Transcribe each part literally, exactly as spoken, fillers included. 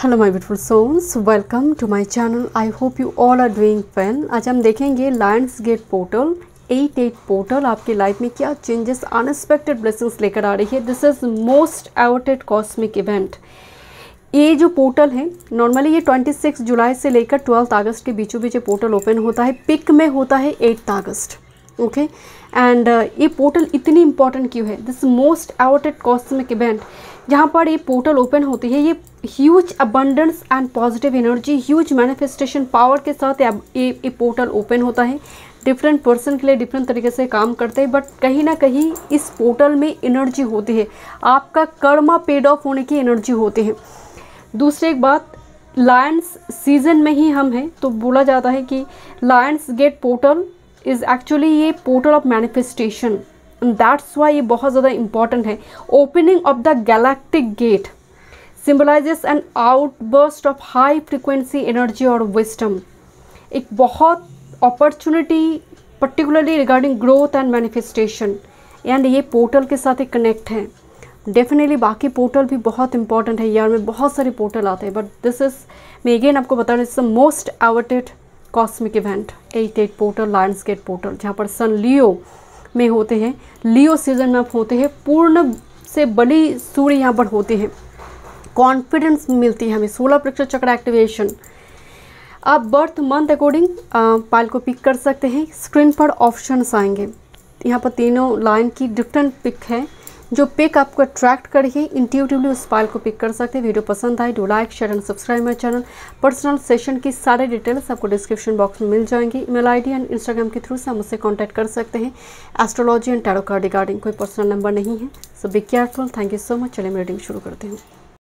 Hello my beautiful souls, welcome to my channel. I hope you all are doing well. आज हम देखेंगे lion's gate portal eight eight portal आपके life में क्या changes, unexpected blessings लेकर आ रही है। This is most avoided cosmic event. ये जो पोर्टल है नॉर्मली ये छब्बीस जुलाई से लेकर बारह अगस्त के बीचों बीच पोर्टल ओपन होता है। पिक में होता है आठ अगस्त। ओके एंड ये पोर्टल इतनी इंपॉर्टेंट क्यों है? This most avoided cosmic event जहाँ पर ये पोर्टल ओपन होती है, ये huge abundance and positive energy, huge manifestation power के साथ ये ये पोर्टल ओपन होता है। डिफरेंट पर्सन के लिए डिफरेंट तरीके से काम करते हैं, बट कहीं ना कहीं इस पोर्टल में एनर्जी होती है, आपका कर्मा पेड ऑफ होने की एनर्जी होती है। दूसरी एक बात, लायंस सीजन में ही हम हैं, तो बोला जाता है कि lion's gate portal is actually ये portal of manifestation, that's why ये बहुत ज़्यादा इंपॉर्टेंट है। Opening of the galactic gate symbolizes an outburst of high frequency energy और विस्डम। एक बहुत opportunity particularly regarding growth and manifestation, and ये portal के साथ एक कनेक्ट है। डेफिनेटली बाकी पोर्टल भी बहुत इंपॉर्टेंट है, यार में बहुत सारे पोर्टल आते हैं, बट दिस इज़ मैं अगेन आपको बता रहा हूँ, it's the most avoided cosmic event eight eight portal, lion's gate portal, जहाँ पर सन लियो में होते हैं, लियो सीजन में आप होते हैं, पूर्ण से बड़ी सूर्य यहाँ पर होते हैं। कॉन्फिडेंस मिलती है हमें, सोलर प्रेक्षर चक्र एक्टिवेशन। आप बर्थ मंथ अकॉर्डिंग फाइल को पिक कर सकते हैं। स्क्रीन पर ऑप्शंस आएंगे, यहाँ पर तीनों लाइन की डिफरेंट पिक है। जो पिक आपको अट्रैक्ट करिए इंट्यूटिवली उस फाइल को पिक कर सकते हैं। वीडियो पसंद आए do like share and subscribe my channel. Personal session की सारे डिटेल्स आपको डिस्क्रिप्शन बॉक्स में मिल जाएंगी। ईमेल आईडी एंड इंस्टाग्राम के थ्रू से हम मुझसे कांटेक्ट कर सकते हैं। Astrology and tarot card regarding कोई पर्सनल नंबर नहीं है, so be careful. Thank you so much. चलिए मैं रीडिंग शुरू करती हूँ।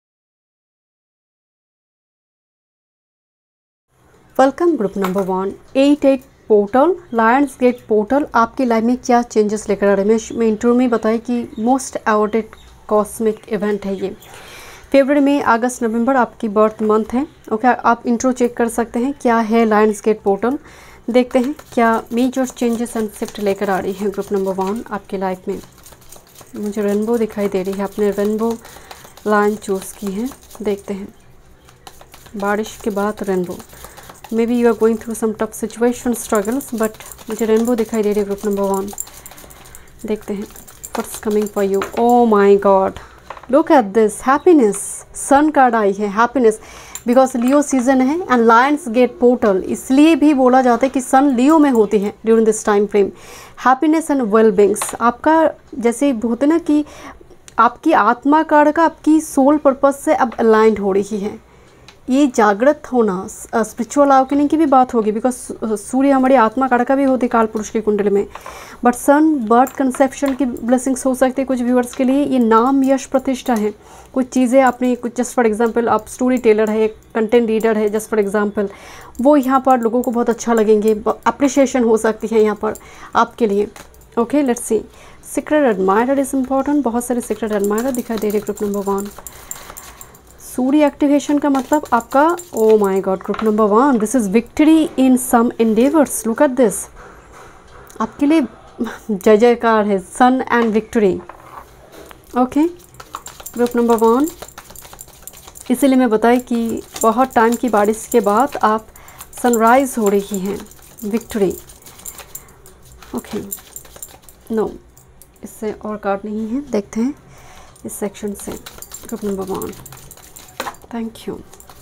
Welcome group number one, eight eight portal, lion's gate portal आपकी लाइफ में क्या चेंजेस लेकर आ रहे हैं। मैं इंट्रो में बताया कि मोस्ट अवॉइडेड कॉस्मिक इवेंट है ये। फरवरी में अगस्त नवंबर आपकी बर्थ मंथ है। ओके okay, आप इंट्रो चेक कर सकते हैं क्या है लायंस गेट पोर्टल। देखते हैं क्या मेजर चेंजेस एंड शिफ्ट लेकर आ रही है ग्रुप नंबर वन आपकी लाइफ में। मुझे रेनबो दिखाई दे रही है, आपने रेनबो लाइन चूज़ की है। देखते हैं, बारिश के बाद rainbow, may B you are going through some tough situation struggles, but मुझे रेनबो दिखाई दे रही है ग्रुप नंबर वन। देखते हैं what's coming for you. Oh my god, look at this, happiness. Sun card आई है, हैप्पीनेस, बिकॉज लियो सीजन है एंड लायंस गेट पोर्टल, इसलिए भी बोला जाता है कि सन लियो में होती है during this time frame. Happiness and wellbeings आपका जैसे होते ना कि आपकी आत्मा कार्ड का आपकी सोल पर्पज से अब अलाइंड हो रही है। ये जागृत होना, स्पिरिचुअल अवेकनिंग की भी बात होगी, बिकॉज सूर्य हमारी आत्मा कार्ड का भी होती है काल पुरुष की कुंडली में। बट सन बर्थ कंसेप्शन की ब्लेसिंग्स हो सकती है कुछ व्यूअर्स के लिए। ये नाम यश प्रतिष्ठा है, कुछ चीज़ें आपने कुछ, जस्ट फॉर एग्जांपल आप स्टोरी टेलर है, कंटेंट रीडर है, जस्ट फॉर एग्जांपल, वो यहाँ पर लोगों को बहुत अच्छा लगेंगे, अप्रिशिएशन हो सकती है यहाँ पर आपके लिए। Okay let's see, secret admirer is important. बहुत सारे सीक्रेट एडमायरर दिखाई दे रहे ग्रुप नंबर वन। सूर्य एक्टिवेशन का मतलब आपका, oh my god group number one, this is victory in some endeavours. Look at this, आपके लिए जय जयकार है, sun and victory. Okay group number one, इसीलिए मैं बताई कि बहुत टाइम की बारिश के बाद आप सनराइज हो रही हैं, विक्ट्री। ओके नो, इससे और कार्ड नहीं है, देखते हैं इस सेक्शन से group number one. Thank you.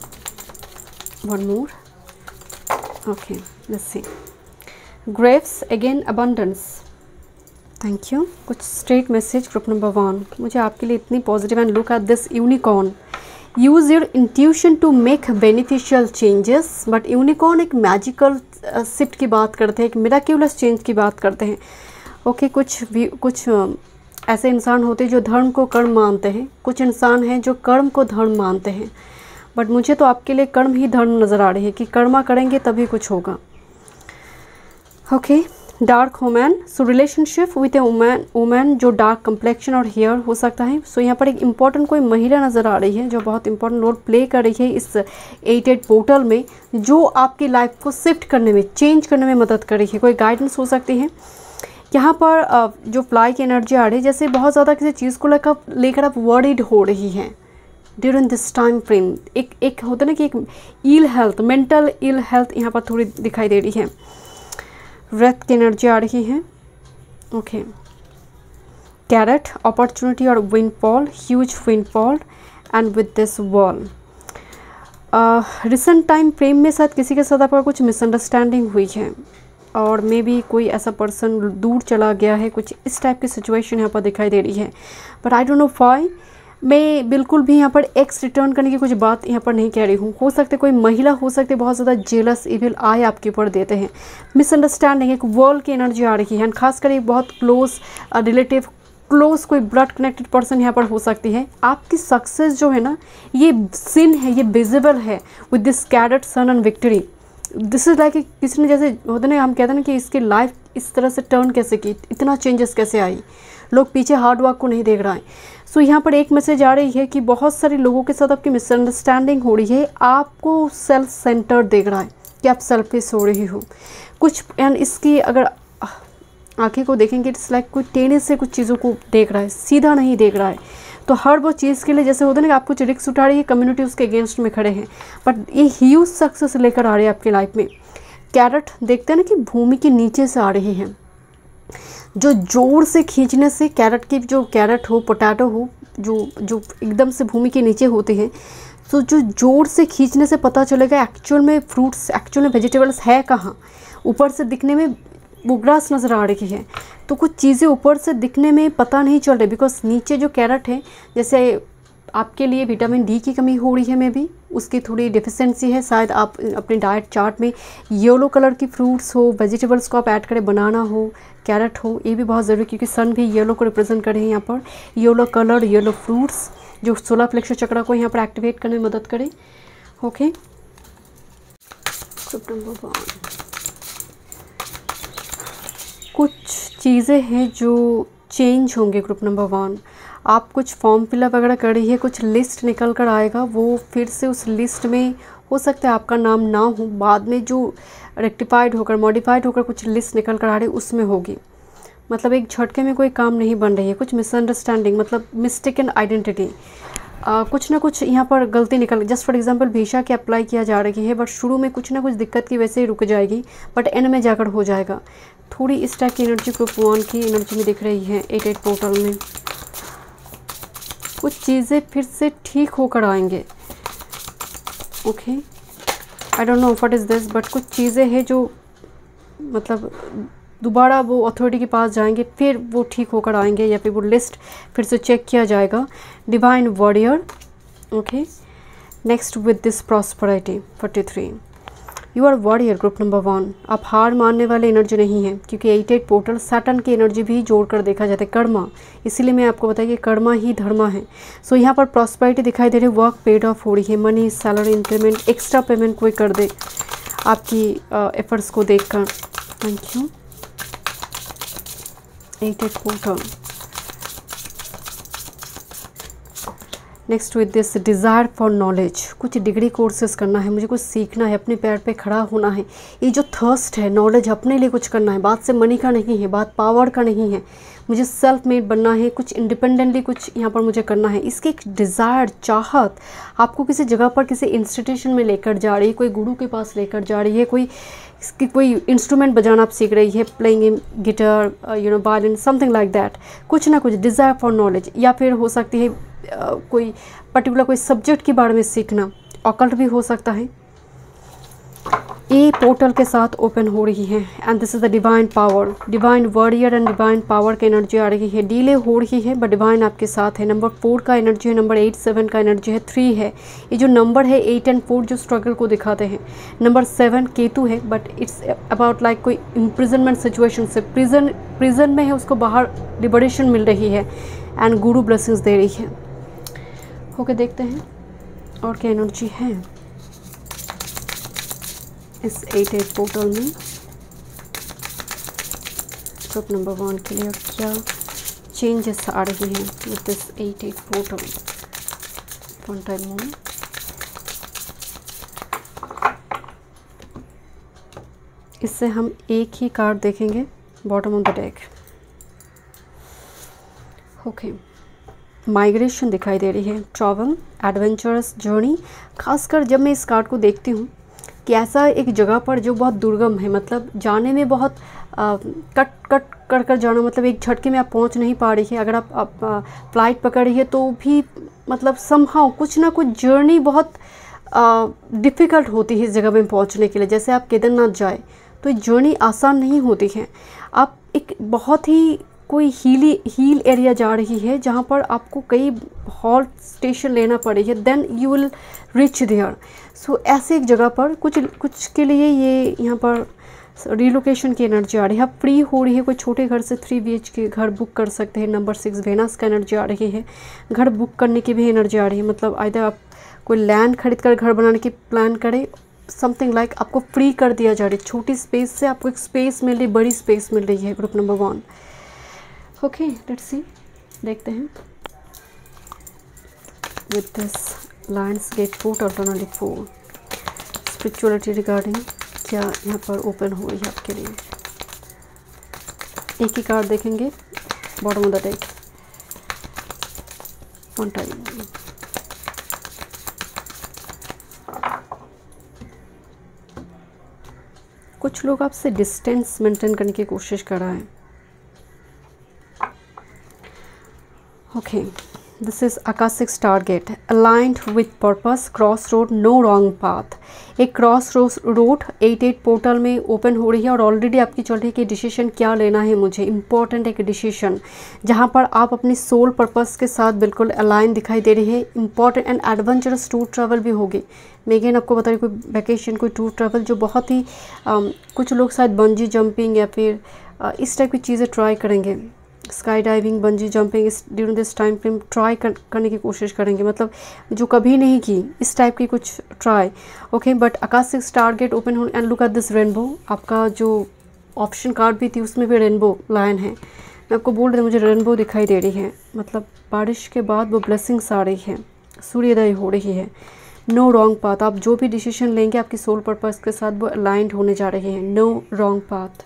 One more. Okay, let's see. Graves again, abundance. Thank you. कुछ straight message group number one. मुझे आपके लिए इतनी positive and look at this unicorn. Use your intuition to make beneficial changes. But unicorn एक magical uh, shift की बात करते हैं, एक miraculous change की बात करते हैं. Okay, कुछ भी कुछ uh, ऐसे इंसान होते हैं जो धर्म को कर्म मानते हैं, कुछ इंसान हैं जो कर्म को धर्म मानते हैं, बट मुझे तो आपके लिए कर्म ही धर्म नज़र आ रही है कि कर्मा करेंगे तभी कुछ होगा। Okay, dark woman, so relationship with a woman woman जो डार्क कम्प्लेक्शन और हेयर हो सकता है। सो so, यहाँ पर एक इम्पॉर्टेंट कोई महिला नज़र आ रही है जो बहुत इंपॉर्टेंट रोल प्ले कर रही है इस एट एट पोर्टल में, जो आपकी लाइफ को शिफ्ट करने में, चेंज करने में मदद कर रही है। कोई गाइडेंस हो सकती है यहाँ पर। जो फ्लाई की एनर्जी आ रही है, जैसे बहुत ज़्यादा किसी चीज़ को लेकर लेकर आप वरीड हो रही हैं, ड्यूरिंग दिस टाइम फ्रेम। एक एक होता है ना कि एक ill health, mental ill health यहाँ पर थोड़ी दिखाई दे रही है। रेथ की एनर्जी आ रही है। ओके, कैरेट, अपॉर्चुनिटी और windfall, huge windfall and with this wall. Recent time frame में शायद किसी के साथ आपका कुछ मिसअंडरस्टैंडिंग हुई है और मे बी कोई ऐसा पर्सन दूर चला गया है, कुछ इस टाइप की सिचुएशन यहाँ पर दिखाई दे रही है। But I don't know why, मैं बिल्कुल भी यहाँ पर एक्स रिटर्न करने की कुछ बात यहाँ पर नहीं कह रही हूँ। हो सकते कोई महिला हो सकती है बहुत ज़्यादा जेलस इविल आय आपके ऊपर देते हैं, मिसअंडरस्टैंडिंग, एक वर्ल्ड की एनर्जी आ रही है। खासकर एक बहुत क्लोज रिलेटिव, क्लोज कोई ब्लड कनेक्टेड पर्सन यहाँ पर हो सकती है। आपकी सक्सेस जो है ना, ये सिन है, ये विजिबल है with this carrot, sun and victory. This is like किसी ने, जैसे होता ना, हम कहते हैं ना कि इसकी लाइफ इस तरह से टर्न कैसे की, इतना चेंजेस कैसे आई, लोग पीछे हार्ड वर्क को नहीं देख रहा है। सो so, यहाँ पर एक मैसेज आ रही है कि बहुत सारे लोगों के साथ आपकी मिसअंडरस्टैंडिंग हो रही है, आपको सेल्फ सेंटर्ड देख रहा है कि आप सेल्फिश हो रही हो कुछ। एंड इसकी अगर आंखें को देखेंगे, इट्स लाइक कोई टेढ़े से कुछ चीज़ों को देख रहा है, सीधा नहीं देख रहा है। तो हर वो चीज़ के लिए जैसे होता है ना कि आप कुछ रिस्क उठा रही है, कम्युनिटी उसके अगेंस्ट में खड़े हैं, बट ये ह्यूज सक्सेस लेकर आ रहे हैं आपकी लाइफ में। कैरेट देखते हैं ना कि भूमि के नीचे से आ रही है, जो जोर से खींचने से, कैरेट की जो कैरेट हो, पोटैटो हो, जो जो एकदम से भूमि के नीचे होते हैं, तो जो जोर से खींचने से पता चलेगा एक्चुअल में फ्रूट्स, एक्चुअल में वेजिटेबल्स है कहाँ। ऊपर से दिखने में वो ग्रास नज़र आ रही है, तो कुछ चीज़ें ऊपर से दिखने में पता नहीं चल रही, बिकॉज नीचे जो कैरेट है, जैसे आपके लिए विटामिन डी की कमी हो रही है, मे बी उसकी थोड़ी डिफिशेंसी है, शायद आप अपने डाइट चार्ट में येलो कलर की फ्रूट्स हो, वेजिटेबल्स को आप ऐड करें, बनाना हो, कैरेट हो, ये भी बहुत ज़रूरी, क्योंकि सन भी येलो को रिप्रेजेंट कर रहे हैं यहाँ पर। येलो कलर, येलो फ्रूट्स जो सोलर प्लेक्सस चक्र को यहाँ पर एक्टिवेट करने में मदद करें। ओके, कुछ चीज़ें हैं जो चेंज होंगे ग्रुप नंबर वन। आप कुछ फॉर्म फिलअप वगैरह कर रही है, कुछ लिस्ट निकल कर आएगा, वो फिर से उस लिस्ट में हो सकता है आपका नाम ना हो, बाद में जो रेक्टिफाइड होकर, मॉडिफाइड होकर कुछ लिस्ट निकल कर आ रही है उसमें होगी। मतलब एक झटके में कोई काम नहीं बन रही है, कुछ मिसअंडरस्टैंडिंग, मतलब मिस्टेकन आइडेंटिटी, कुछ ना कुछ यहाँ पर गलती निकल, जस्ट फॉर एग्जांपल वीज़ा की अप्लाई किया जा रही है, बट शुरू में कुछ ना कुछ दिक्कत की वजह से ही रुक जाएगी, बट एंड में जाकर हो जाएगा। थोड़ी इस टाइप की एनर्जी ग्रुप वन की एनर्जी में दिख रही है। एट एट पोर्टल में कुछ चीज़ें फिर से ठीक होकर आएंगे। Okay, I don't know what is this, but कुछ चीज़ें हैं जो मतलब दोबारा वो अथॉरिटी के पास जाएंगे, फिर वो ठीक होकर आएंगे, या फिर वो लिस्ट फिर से चेक किया जाएगा। Divine warrior. Okay, next with this prosperity forty three, you are warrior group number one. आप हार मानने वाले एनर्जी नहीं है, क्योंकि एट एट पोर्टल सैटर्न की एनर्जी भी जोड़कर देखा जाता है, कर्मा, इसीलिए मैं आपको बताया कि कर्मा ही धर्मा है। सो so, यहाँ पर प्रॉस्पेरिटी दिखाई दे रही है, वर्क पेड ऑफ हो रही है, money, salary increment, extra payment कोई कर दे आपकी एफर्ट्स को देखकर। Thank you. Eight eight portal. Next with this desire for knowledge, कुछ डिग्री कोर्सेज करना है, मुझे कुछ सीखना है, अपने पैर पे खड़ा होना है, ये जो थर्स्ट है नॉलेज, अपने लिए कुछ करना है, बात से मनी का नहीं है, बात पावर का नहीं है, मुझे सेल्फ मेड बनना है, कुछ इंडिपेंडेंटली कुछ यहाँ पर मुझे करना है। इसकी एक डिज़ायर, चाहत आपको किसी जगह पर, किसी इंस्टीट्यूशन में लेकर जा रही है, कोई गुरु के पास लेकर जा रही है, कोई इसकी कोई इंस्ट्रूमेंट बजाना आप सीख रही है, playing guitar, you know violin, something like that, कुछ ना कुछ डिज़ायर फॉर नॉलेज, या फिर हो सकती है uh, कोई पर्टिकुलर कोई सब्जेक्ट के बारे में सीखना, ऑकल्ट भी हो सकता है। ये पोर्टल के साथ ओपन हो रही है, and this is the divine power, divine warrior and divine power की एनर्जी आ रही है। डिले हो रही है बट डिवाइन आपके साथ है। नंबर फोर का एनर्जी है, नंबर एट सेवन का एनर्जी है, थ्री है, ये जो नंबर है एट एंड फोर जो स्ट्रगल को दिखाते हैं। नंबर सेवन केतु है, बट इट्स अबाउट लाइक कोई इम्प्रिजनमेंट सिचुएशन से, प्रिजन प्रिजन में है, उसको बाहर लिबरेशन मिल रही है, एंड गुरु ब्लेसिंग्स दे रही है। ओके, देखते हैं और क्या एनर्जी है इस एट एट पोर्टल में ग्रुप नंबर वन के लिए, क्या चेंजेस आ रही हैं with this eight eight portal. One time more. इससे हम एक ही कार्ड देखेंगे, bottom of the deck. Okay, migration दिखाई दे रही है, ट्रैवल, एडवेंचरस जर्नी। खासकर जब मैं इस कार्ड को देखती हूँ कि ऐसा एक जगह पर जो बहुत दुर्गम है, मतलब जाने में बहुत आ, कट कट कर कर जाना, मतलब एक झटके में आप पहुँच नहीं पा रही है। अगर आप, आप फ्लाइट पकड़ी है तो भी मतलब समहाउ कुछ ना कुछ जर्नी बहुत डिफ़िकल्ट होती है इस जगह में पहुँचने के लिए। जैसे आप केदारनाथ जाए तो जर्नी आसान नहीं होती है। आप एक बहुत ही कोई हीली हील एरिया जा रही है जहाँ पर आपको कई हॉल्ट स्टेशन लेना पड़ेगा, then you will reach there. So ऐसे एक जगह पर कुछ कुछ के लिए ये यहाँ पर रिलोकेशन की एनर्जी आ रही है। आप फ्री हो रही है, कोई छोटे घर से थ्री बी एच के घर बुक कर सकते हैं। नंबर सिक्स वेनस का एनर्जी आ रही है, घर बुक करने की भी एनर्जी आ रही है। मतलब आइदर आप कोई लैंड खरीद कर घर बनाने की प्लान करें, समथिंग लाइक like आपको फ्री कर दिया जा रहा है। छोटी स्पेस से आपको एक स्पेस मिल रही, बड़ी स्पेस मिल रही है। Group number one. Okay, let's see, देखते हैं with this lion's gate portal tunnel for spirituality regarding क्या यहाँ पर ओपन हो रही है आपके लिए। एक ही कार्ड देखेंगे, bottom of the deck, one time. कुछ लोग आपसे डिस्टेंस मेंटेन करने की कोशिश कर रहे हैं। Okay, this is akashic star gate, aligned with purpose, cross road, no wrong path. एक cross road eight eight portal में ओपन हो रही है और ऑलरेडी आपकी चल रही है कि डिसीजन क्या लेना है मुझे। इंपॉर्टेंट एक डिसीजन जहाँ पर आप अपनी सोल पर्पस के साथ बिल्कुल अलाइन दिखाई दे रही है। Important and adventurous tour travel भी होगी। मैं अगेन आपको बता रही कोई वैकेशन, कोई टूर ट्रैवल जो बहुत ही आ, कुछ लोग शायद बंजी जंपिंग या फिर आ, इस टाइप की चीज़ें ट्राई करेंगे। स्काई डाइविंग, बंजी जंपिंग इस during this time frame try कर, करने की कोशिश करेंगे, मतलब जो कभी नहीं की इस टाइप की कुछ try. Okay, but akashic star gate open हो and look at this rainbow. आपका जो ऑप्शन कार्ड भी थी उसमें भी रेनबो लाइन है। मैं आपको बोल रही हूँ मुझे रेनबो दिखाई दे रही है, मतलब बारिश के बाद वो ब्लेसिंग्स आ रही है, सूर्योदय हो रही है। नो रॉन्ग पाथ, आप जो भी डिसीजन लेंगे आपकी सोल पर्पस के साथ वो अलाइंड होने जा रहे हैं। No wrong path.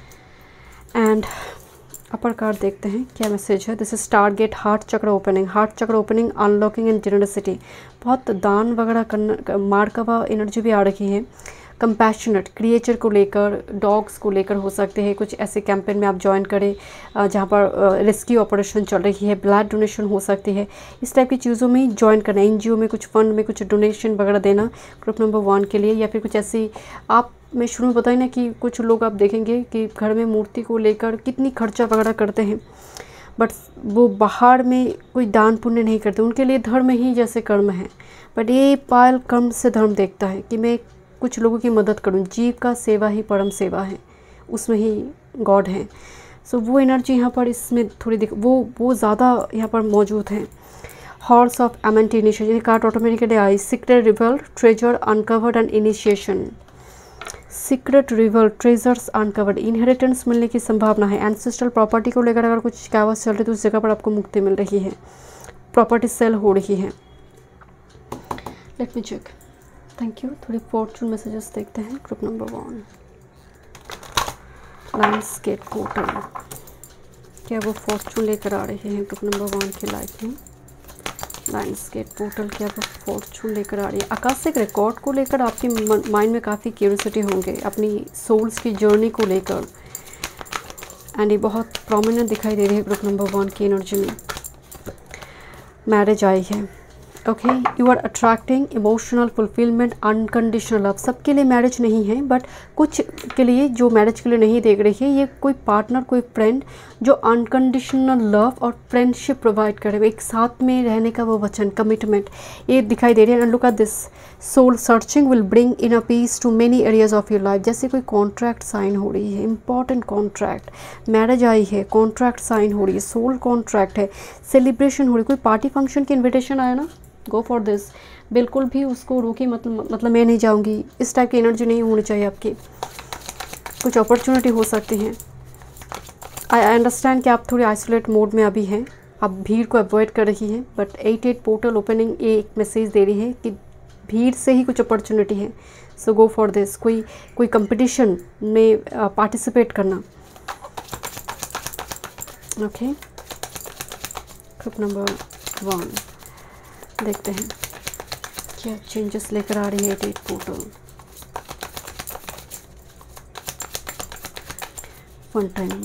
And upper card देखते हैं क्या मैसेज है। This is star gate, heart चक्र ओपनिंग, हार्ट चक्र ओपनिंग, अनलॉकिंग एंड जेनरसिटी। बहुत दान वगैरह करना, मार्कवा एनर्जी भी आ रही है। कंपैशनेट, क्रिएचर को लेकर, डॉग्स को लेकर हो सकते हैं कुछ ऐसे कैंपेन में आप ज्वाइन करें जहाँ पर रेस्क्यू ऑपरेशन चल रही है। ब्लड डोनेशन हो सकती है, इस टाइप की चीज़ों में ज्वाइन करना, एनजीओ में कुछ फंड में कुछ डोनेशन वगैरह देना ग्रुप नंबर वन के लिए। या फिर कुछ ऐसी आप, मैं शुरू में बताई ना कि कुछ लोग आप देखेंगे कि घर में मूर्ति को लेकर कितनी खर्चा वगैरह करते हैं, बट वो बाहर में कोई दान पुण्य नहीं करते, उनके लिए धर्म ही जैसे कर्म है। बट ये पायल कर्म से धर्म देखता है कि मैं कुछ लोगों की मदद करूं, जीव का सेवा ही परम सेवा है, उसमें ही गॉड है। सो so, वो एनर्जी यहाँ पर इसमें थोड़ी दिख वो वो ज़्यादा यहाँ पर मौजूद है। हॉर्स ऑफ एमेंट इनिशिएशन कार्ड ऑटोमेटिकली आई। Secret reveal, treasure uncovered and initiation. Secret reveal, treasures uncovered, inheritance मिलने की संभावना है। एंसेस्ट्रल प्रॉपर्टी को लेकर अगर कुछ कावस चल रही है तो उस जगह पर आपको मुक्ति मिल रही है, प्रॉपर्टी सेल हो रही है। Let me check, thank you. थोड़ी फॉर्चून मैसेजेस देखते हैं group number one. Lions gate portal, क्या वो फॉर्चून लेकर आ रहे हैं ग्रुप नंबर वन की लाइफ में। लायंस गेट पोर्टल क्या वो फॉर्चून लेकर आ रही है। आकाशिक रिकॉर्ड को लेकर आपके माइंड में काफ़ी क्यूरियोसिटी होंगे, अपनी सोल्स की जर्नी को लेकर, एंड ये बहुत प्रोमिनेंट दिखाई दे रही है ग्रुप नंबर वन की एनर्जी में। मैरिज आई है। Okay, you are attracting emotional fulfilment, unconditional love. सबके लिए मैरिज नहीं है, बट कुछ के लिए जो मैरिज के लिए नहीं देख रही है, ये कोई पार्टनर, कोई फ्रेंड जो अनकंडीशनल लव और फ्रेंडशिप प्रोवाइड करे, एक साथ में रहने का वो वचन, कमिटमेंट, ये दिखाई दे रही है। And look at this, soul searching will bring in a peace to many areas of your life. जैसे कोई कॉन्ट्रैक्ट साइन हो रही है, इंपॉर्टेंट कॉन्ट्रैक्ट, मैरिज आई है, कॉन्ट्रैक्ट साइन हो रही है, सोल कॉन्ट्रैक्ट है, सेलिब्रेशन हो रही है, कोई पार्टी फंक्शन की इन्विटेशन आया ना, गो फॉर दिस। बिल्कुल भी उसको रोकी, मतलब मतलब मैं नहीं जाऊंगी, इस टाइप की एनर्जी नहीं होनी चाहिए आपकी। कुछ अपॉर्चुनिटी हो सकती हैं। आई अंडरस्टैंड कि आप थोड़ी आइसोलेट मोड में अभी हैं, आप भीड़ को अवॉइड कर रही हैं, but eight eight portal opening ये एक मैसेज दे रही है कि भीड़ से ही कुछ अपॉर्चुनिटी है। So go for this. कोई कोई कंपटीशन में पार्टिसिपेट करना। ओके, ग्रुप नंबर वन, देखते हैं क्या चेंजेस लेकर आ रही है eight eight portal. One time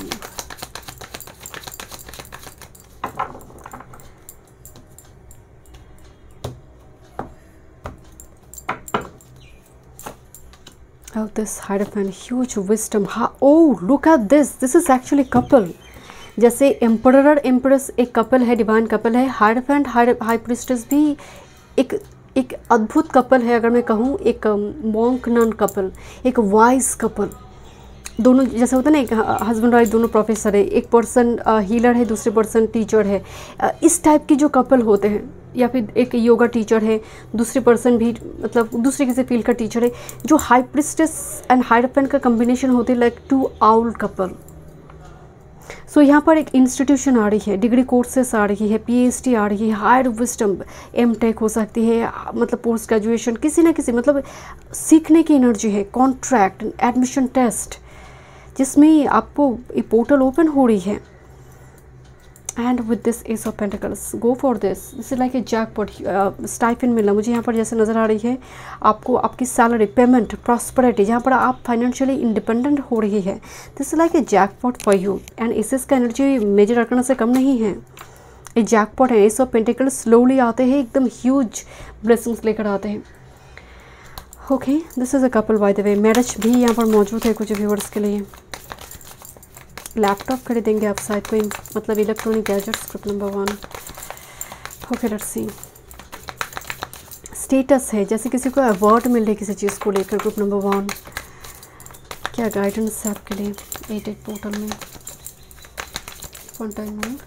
of this Hierophant, huge wisdom. Ha, oh look at this, this is actually couple. जैसे एम्परर एम्प्रेस एक कपल है, डिवाइन कपल है, हायरफेंट हाई प्रिस्टेस भी एक एक अद्भुत कपल है। अगर मैं कहूँ एक मॉन्क नन कपल, एक वाइज कपल, दोनों जैसे होता है ना, एक हस्बैंड वाइफ दोनों प्रोफेसर है, एक पर्सन हीलर है, दूसरे पर्सन टीचर है। इस टाइप की जो कपल होते हैं, या फिर एक योगा टीचर है, दूसरे पर्सन भी मतलब दूसरे किसी फील्ड का टीचर है, जो हाई प्रिस्टेस एंड हायरफेंट का कम्बिनेशन होते हैं, like two owl couple. So यहाँ पर एक इंस्टीट्यूशन आ रही है, डिग्री कोर्सेस आ रही है, पीएचडी आ रही है, हायर विजडम, एम टेक हो सकती है, मतलब पोस्ट ग्रेजुएशन, किसी ना किसी मतलब सीखने की एनर्जी है, कॉन्ट्रैक्ट, एडमिशन टेस्ट, जिसमें आपको ये पोर्टल ओपन हो रही है। And with this ace of pentacles, go for this, this is like a jackpot, stipend मिलना मुझे यहाँ पर जैसे नज़र आ रही है। आपको आपकी सैलरी, पेमेंट, प्रॉस्पेरिटी, जहाँ पर आप फाइनेंशियली इंडिपेंडेंट हो रही है, this is like a jackpot for you. And aces का एनर्जी मेजर अरकाना से कम नहीं है, ये जैकपॉट है। एस ऑफ पेंटिकल्स स्लोली आते हैं, एकदम ह्यूज ब्लेसिंग्स लेकर आते हैं। Okay, this is a couple by the way. Marriage भी यहाँ पर मौजूद है कुछ व्यूवर्स के लिए। लैपटॉप खरीदेंगे आप शायद, कोई मतलब electronic gadgets, group number one. Okay, let's see. Status है, जैसे किसी को अवार्ड मिल रही है किसी चीज़ को लेकर, ग्रुप नंबर वन। क्या गाइडेंस है आपके लिए एट एट पोर्टल में? वन टाइम में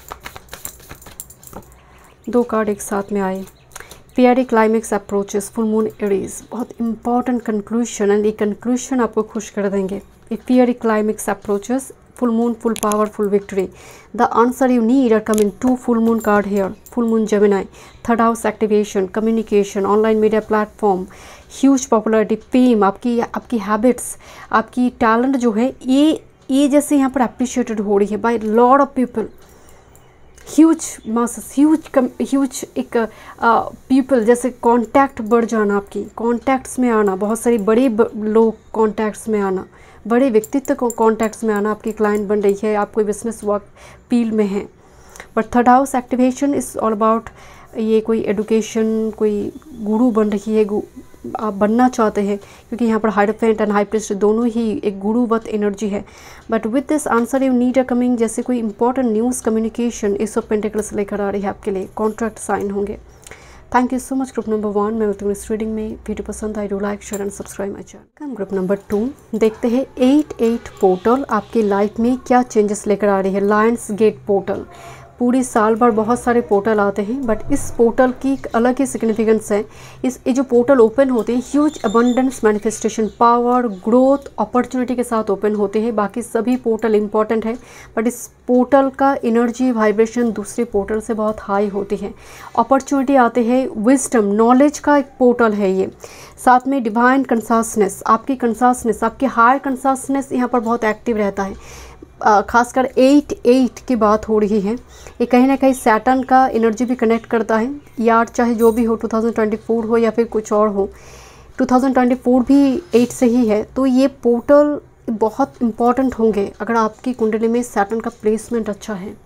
दो कार्ड एक साथ में आए। Fiery climax approaches, full moon Aries, बहुत इंपॉर्टेंट कंक्लूशन, एंड ये कंक्लूशन आपको खुश कर देंगे। A fiery climax approaches, full moon, full power, full victory. The answer you need are coming. Two full moon card here. Full moon Gemini. Third house activation, communication, online media platform, huge popularity, fame, आपकी आपकी habits, आपकी talent जो है, ये ये जैसे यहाँ पर appreciated हो रही है by lot of people. Huge masses, huge huge एक पीपल, जैसे कांटेक्ट बढ़ जाना, आपकी कॉन्टैक्ट्स में आना, बहुत सारी बड़े लोग कॉन्टैक्ट्स में आना, बड़े व्यक्तित्व को कॉन्टैक्ट्स में आना, आपकी क्लाइंट बन रही है, आप कोई बिजनेस वर्क फील्ड में हैं। But third house activation is all about, ये कोई एडुकेशन, कोई गुरु बन रही है, आप बनना चाहते हैं, क्योंकि यहाँ पर हायरफेंट एंड हाई प्रीस्ट दोनों ही एक गुरुवत एनर्जी है। But with this answer you need a coming, जैसे कोई important news, communication, ace of pentacles लेकर आ रही है आपके लिए, कॉन्ट्रैक्ट साइन होंगे। Thank you so much group number one. मैं मिलती हूँ इस रीडिंग में। वीडियो पसंद आई, do like, share and subscribe my channel. Group number two, देखते हैं एट एट पोर्टल आपकी लाइफ में क्या चेंजेस लेकर आ रही है। लायंस गेट पोर्टल, पूरी साल भर बहुत सारे पोर्टल आते हैं, बट इस पोर्टल की एक अलग ही सिग्निफिकेंस है। इस ये जो पोर्टल ओपन होते हैं, huge abundance, manifestation, power, growth, opportunity के साथ ओपन होते हैं। बाकी सभी पोर्टल इंपॉर्टेंट है, बट इस पोर्टल का एनर्जी वाइब्रेशन दूसरे पोर्टल से बहुत हाई होती है। अपॉर्चुनिटी आते हैं, विजडम, नॉलेज का एक पोर्टल है ये। साथ में डिवाइन कंसासनेस, आपकी कंसासनेस, आपकी हायर कंसासनेस यहाँ पर बहुत एक्टिव रहता है। खासकर एट एट की बात हो रही है, ये कहीं ना कहीं सैटर्न का एनर्जी भी कनेक्ट करता है। यार चाहे जो भी हो, टू थाउजेंड ट्वेंटी फोर हो या फिर कुछ और हो, टू थाउजेंड ट्वेंटी फोर भी एट से ही है, तो ये पोर्टल बहुत इंपॉर्टेंट होंगे अगर आपकी कुंडली में सैटर्न का प्लेसमेंट अच्छा है।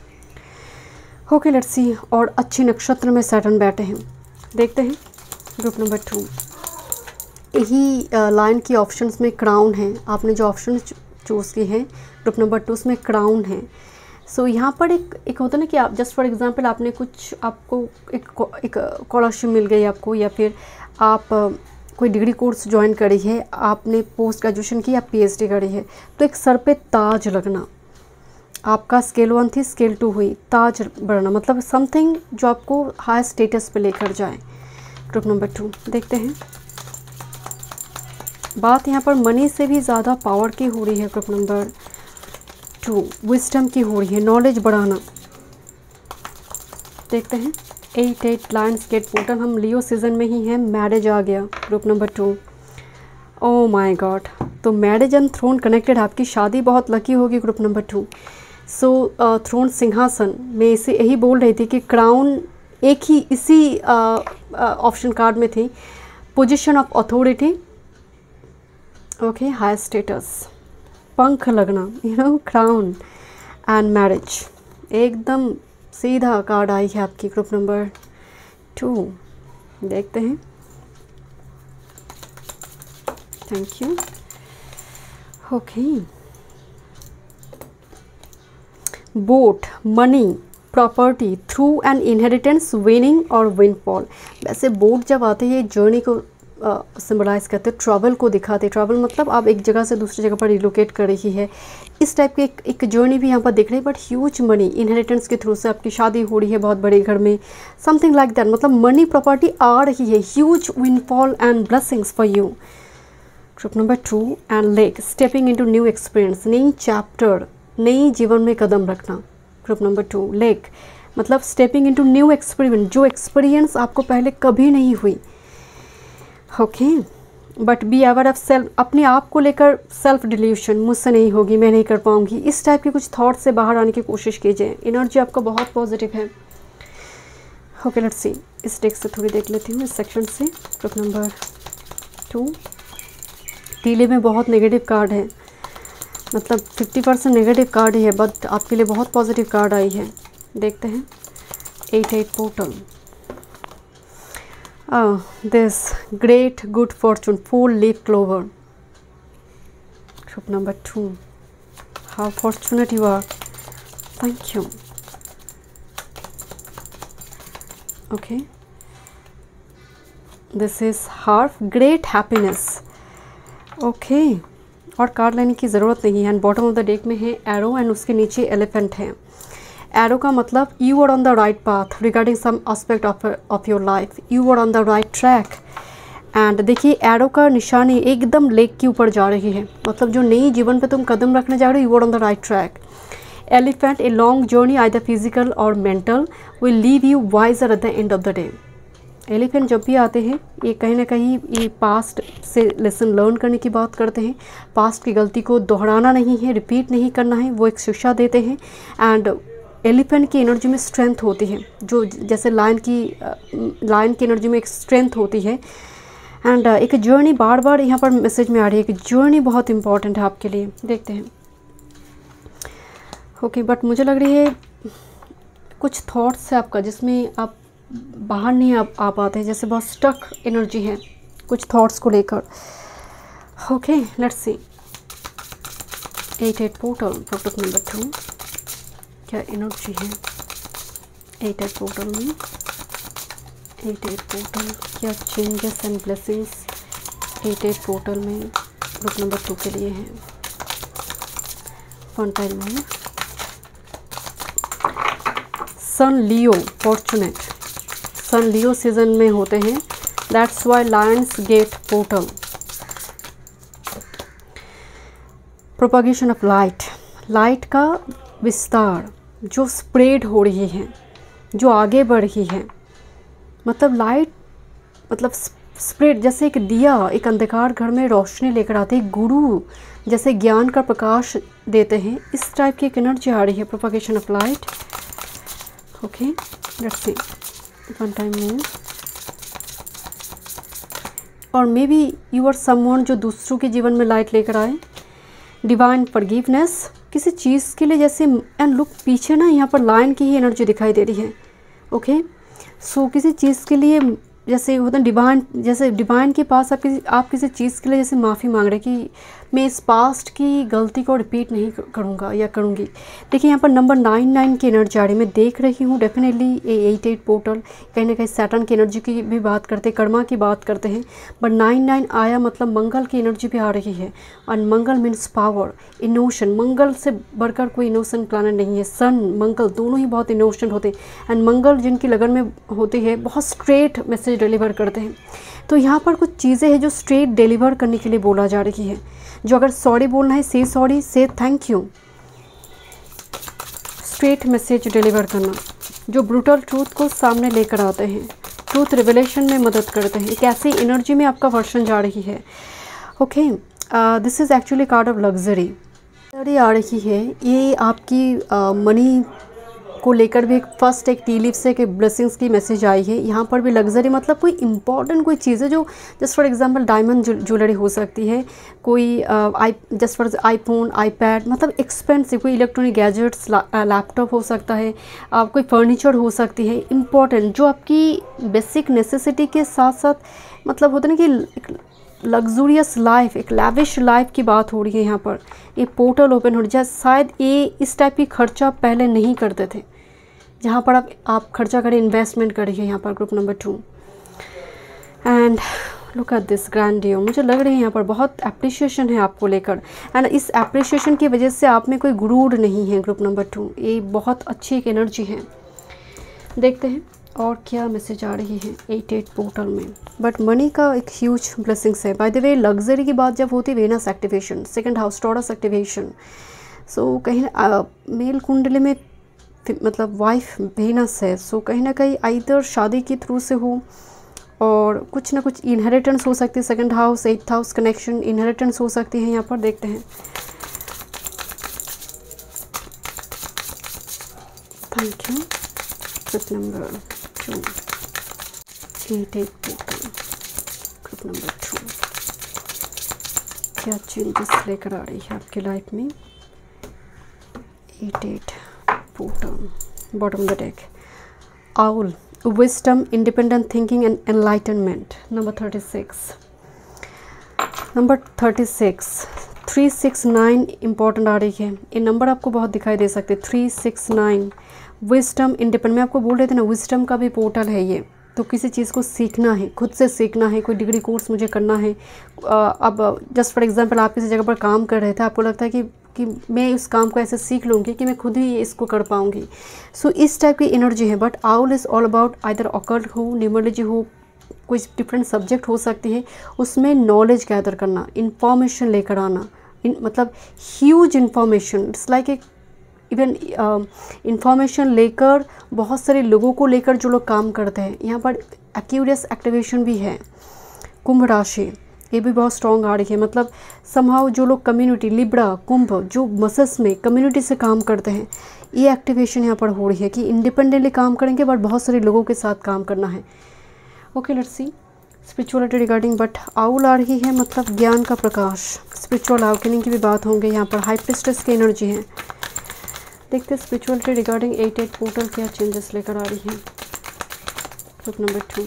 Okay, let's see. और अच्छे नक्षत्र में सैटर्न बैठे हैं, देखते हैं ग्रुप नंबर टू। यही लाइन की ऑप्शंस में क्राउन है, आपने जो ऑप्शन चूज़ की है ग्रुप नंबर टू, उसमें क्राउन है। सो so, यहाँ पर एक एक होता है ना कि आप जस्ट फॉर एग्जांपल आपने कुछ, आपको एक एक स्कॉलरशिप मिल गई आपको, या फिर आप कोई डिग्री कोर्स ज्वाइन करी है, आपने पोस्ट ग्रेजुएशन की या पीएचडी करी है, तो एक सर पे ताज लगना, आपका स्केल वन थी स्केल टू हुई, ताज बढ़ना, मतलब समथिंग जो आपको हाई स्टेटस पे लेकर जाए। ग्रुप नंबर टू, देखते हैं। बात यहाँ पर मनी से भी ज़्यादा पावर की हो रही है। ग्रुप नंबर टू, विजडम की हो रही है, नॉलेज बढ़ाना। देखते हैं eight eight lions gate portal, हम लियो सीजन में ही हैं, मैरिज आ गया। Group number two, oh my god, तो मैरिज एंड थ्रोन कनेक्टेड, आपकी शादी बहुत लकी होगी। Group number two, so throne सिंहासन, मैं इसे यही बोल रही थी कि क्राउन एक ही इसी ऑप्शन कार्ड में थी, position of authority, okay, high status, पंख लगना, you know, crown and marriage. एकदम सीधा कार्ड आई है आपकी ग्रुप नंबर टू। देखते हैं। Thank you. Okay, boat, money, property through an inheritance, winning और विनफॉल। वैसे बोट जब आते हैं जर्नी को सिम्बलाइज करते, ट्रैवल को दिखाते। ट्रैवल मतलब आप एक जगह से दूसरी जगह पर रिलोकेट कर रही है, इस टाइप की एक, एक जर्नी भी यहाँ पर दिख रही है। बट ह्यूज मनी, इनहेरिटेंस के थ्रू से आपकी शादी हो रही है बहुत बड़े घर में, समथिंग लाइक दैट। मतलब मनी प्रॉपर्टी आ रही है, huge windfall and blessings for you. Group number two and lake, stepping into new experience, नई चैप्टर, नई जीवन में कदम रखना। ग्रुप नंबर टू, लेक मतलब स्टेपिंग इनटू न्यू एक्सपीरियंस, जो एक्सपीरियंस आपको पहले कभी नहीं हुई। Okay, but be aware of self, अपने आप को लेकर सेल्फ डिल्यूशन, मुझसे नहीं होगी, मैं नहीं कर पाऊंगी, इस टाइप के कुछ थॉट से बाहर आने की कोशिश कीजिए। एनर्जी आपका बहुत पॉजिटिव है। ओके, लेट्स सी, इस डेक से थोड़ी देख लेती हूँ, इस सेक्शन से। ग्रुप नंबर टू, टीले में बहुत नेगेटिव कार्ड है, मतलब फिफ्टी परसेंट नेगेटिव कार्ड ही है, बट आपके लिए बहुत पॉजिटिव कार्ड आई है। देखते हैं। Eight eight portal, this great good fortune, four leaf clover. Group number two, how fortunate you are, thank you. Okay, this is harp, great happiness. ओके, और कार्ड लेने की ज़रूरत नहीं है। And bottom of the deck में है arrow and उसके नीचे एलिफेंट है। एरो का मतलब you are on the right path regarding some aspect of of your life, you are on the right track. And देखिए एरो का निशानी एकदम लेक के ऊपर जा रही है, मतलब जो नई जीवन पे तुम कदम रखने जा रहे हो, you are on the right track. Elephant, a long journey either physical और mental will leave you wiser at the end of the day. Elephant जब भी आते हैं ये कहीं ना कहीं ये पास्ट से लेसन लर्न करने की बात करते हैं। पास्ट की गलती को दोहराना नहीं है, रिपीट नहीं करना है, वो एक शिक्षा देते हैं। एंड एलिफेंट की एनर्जी में स्ट्रेंथ होती है, जो जैसे लायन की लायन की एनर्जी में एक स्ट्रेंथ होती है। एंड एक जर्नी बार बार यहाँ पर मैसेज में आ रही है कि जर्नी बहुत इंपॉर्टेंट है आपके लिए। देखते हैं। ओके, बट मुझे लग रही है कुछ थॉट्स है आपका जिसमें आप बाहर नहीं आ, आ पाते हैं, जैसे बहुत स्टक एनर्जी है कुछ थॉट्स को लेकर। Okay, let's see. Eight eight portal, product number two, क्या एनर्जी है एट एट पोर्टल में? एट एट पोर्टल, क्या changes and blessings eight eight portal में ग्रुप नंबर टू के लिए हैं? वन टाइम में सन लियो, फॉर्चुनेट, सन लियो सीजन में होते हैं, that's why lions gate portal. Propagation of light, light का विस्तार जो स्प्रेड हो रही है, जो आगे बढ़ रही है, मतलब लाइट मतलब स्प्रेड, जैसे एक दिया एक अंधकार घर में रोशनी लेकर आते हैं, गुरु जैसे ज्ञान का प्रकाश देते हैं, इस टाइप की एक एनर्जी आ रही है। Propagation of light. Okay, let's see one time more. और may be you are someone जो दूसरों के जीवन में लाइट लेकर आए। डिवाइन फॉरगिवनेस, किसी चीज़ के लिए जैसे, एंड लुक पीछे ना यहाँ पर लायन की ही एनर्जी दिखाई दे रही है। ओके, सो किसी चीज़ के लिए जैसे होता है डिवाइन, जैसे डिवाइन के पास आप किसी आप किसी चीज़ के लिए जैसे माफ़ी मांग रहे कि मैं इस पास्ट की गलती को रिपीट नहीं करूँगा या करूँगी। देखिए यहाँ पर नंबर नाइन नाइन की एनर्जी आ रही मैं देख रही हूँ। डेफिनेटली ये एट एट पोर्टल कहीं ना कहीं सैटर्न की एनर्जी की भी बात करते हैं, कर्मा की बात करते हैं, बट नाइन नाइन आया मतलब मंगल की एनर्जी भी आ रही है। और मंगल मीन्स पावर, इनोशन, मंगल से बढ़कर कोई इनोशन प्लानट नहीं है। सन मंगल दोनों ही बहुत इनोशन होते हैं, एंड मंगल जिनकी लगन में होती है बहुत स्ट्रेट मैसेज डिलीवर करते हैं। तो यहाँ पर कुछ चीज़ें हैं जो स्ट्रेट डिलीवर करने के लिए बोला जा रही है। जो अगर सॉरी बोलना है, से सॉरी, से thank you, straight message deliver करना, जो ब्रूटल ट्रूथ को सामने लेकर आते हैं, ट्रूथ रिवेलेशन में मदद करते हैं। एक ऐसी एनर्जी में आपका वर्षन जा रही है। Okay, this is actually card of luxury आ रही है। ये आपकी मनी uh, को लेकर भी एक फर्स्ट एक टी लीफ से एक ब्लेसिंग्स की मैसेज आई है। यहाँ पर भी लग्जरी मतलब कोई इंपॉर्टेंट कोई चीज़ है जो just for example diamond jewellery हो सकती है, कोई I just for iPhone, iPad, मतलब एक्सपेंसिव कोई इलेक्ट्रॉनिक गैजेट्स, लैपटॉप हो सकता है, आप कोई फर्नीचर हो सकती है इंपॉर्टेंट, जो आपकी बेसिक नेसेसिटी के साथ साथ मतलब होता है ना कि लग्जूरियस लाइफ, एक लैविश लाइफ की बात हो रही है। यहाँ पर ये पोर्टल ओपन हो रही है, शायद ये इस टाइप की खर्चा पहले नहीं करते थे, जहाँ पर आप आप खर्चा करें, इन्वेस्टमेंट करिए। यहाँ पर group number two and look at this grandeur, मुझे लग रही है यहाँ पर बहुत अप्रिशिएशन है आपको लेकर, एंड इस अप्रिशिएशन की वजह से आप में कोई गुरूर नहीं है। ग्रुप नंबर टू, ये बहुत अच्छी एक एनर्जी है। देखते हैं और क्या मैसेज आ रही है एट एट पोर्टल में। बट मनी का एक ह्यूज ब्लेसिंग्स है। बाय द वे लग्जरी की बात जब होती है, Venus activation, second house Taurus activation, so कहीं ना मेल कुंडली में मतलब वाइफ वेनस है, सो कहीं ना कहीं आइदर शादी के थ्रू से हो और कुछ ना कुछ इनहेरिटेंस हो सकती है। Second house, eighth house connection, inheritance हो सकती है। यहाँ पर देखते हैं। Thank you. Group number two, eight eight portal, group number two, क्या चेंजेस लेकर आ रही है आपकी लाइफ में। Eight eight portal, bottom the deck, owl, wisdom, independent thinking and enlightenment. Number thirty six, number thirty six, three six nine important आ रही है। ये नंबर आपको बहुत दिखाई दे सकते हैं, three six nine. Wisdom, independent, मैं आपको बोल रहे थे ना, विजडम का भी पोर्टल है ये। तो किसी चीज़ को सीखना है, खुद से सीखना है, कोई डिग्री कोर्स मुझे करना है। अब जस्ट फॉर एग्जांपल आप किसी जगह पर काम कर रहे थे, आपको लगता है कि कि मैं उस काम को ऐसे सीख लूँगी कि मैं खुद ही इसको कर पाऊँगी। सो so, इस टाइप की एनर्जी है। But owl is all about either occult हो, न्यूमरोलॉजी हो, कोई डिफरेंट सब्जेक्ट हो सकती है, उसमें नॉलेज गैदर करना, इंफॉर्मेशन लेकर आना, इन मतलब ह्यूज इंफॉर्मेशन। इट्स लाइक एक इवन इंफॉर्मेशन लेकर बहुत सारे लोगों को लेकर जो लोग काम करते हैं। यहाँ पर एक्यूरियस एक्टिवेशन भी है। कुंभ राशि, ये भी बहुत स्ट्रॉन्ग आ रही है। मतलब समहाउ जो लोग कम्युनिटी, लिब्रा, कुंभ, जो मसस में कम्युनिटी से काम करते हैं, ये एक्टिवेशन यहाँ पर हो रही है कि इंडिपेंडेंटली काम करेंगे बट बहुत सारे लोगों के साथ काम करना है। Okay, let's see spirituality regarding. But owl आ रही है, मतलब ज्ञान का प्रकाश, स्पिरिचुअल अवेकनिंग की भी बात होंगे। यहाँ पर हाई प्रीस्टेस की एनर्जी है। देखते हैं spirituality regarding eight eight portal क्या चेंजेस लेकर आ रही है। Group number two,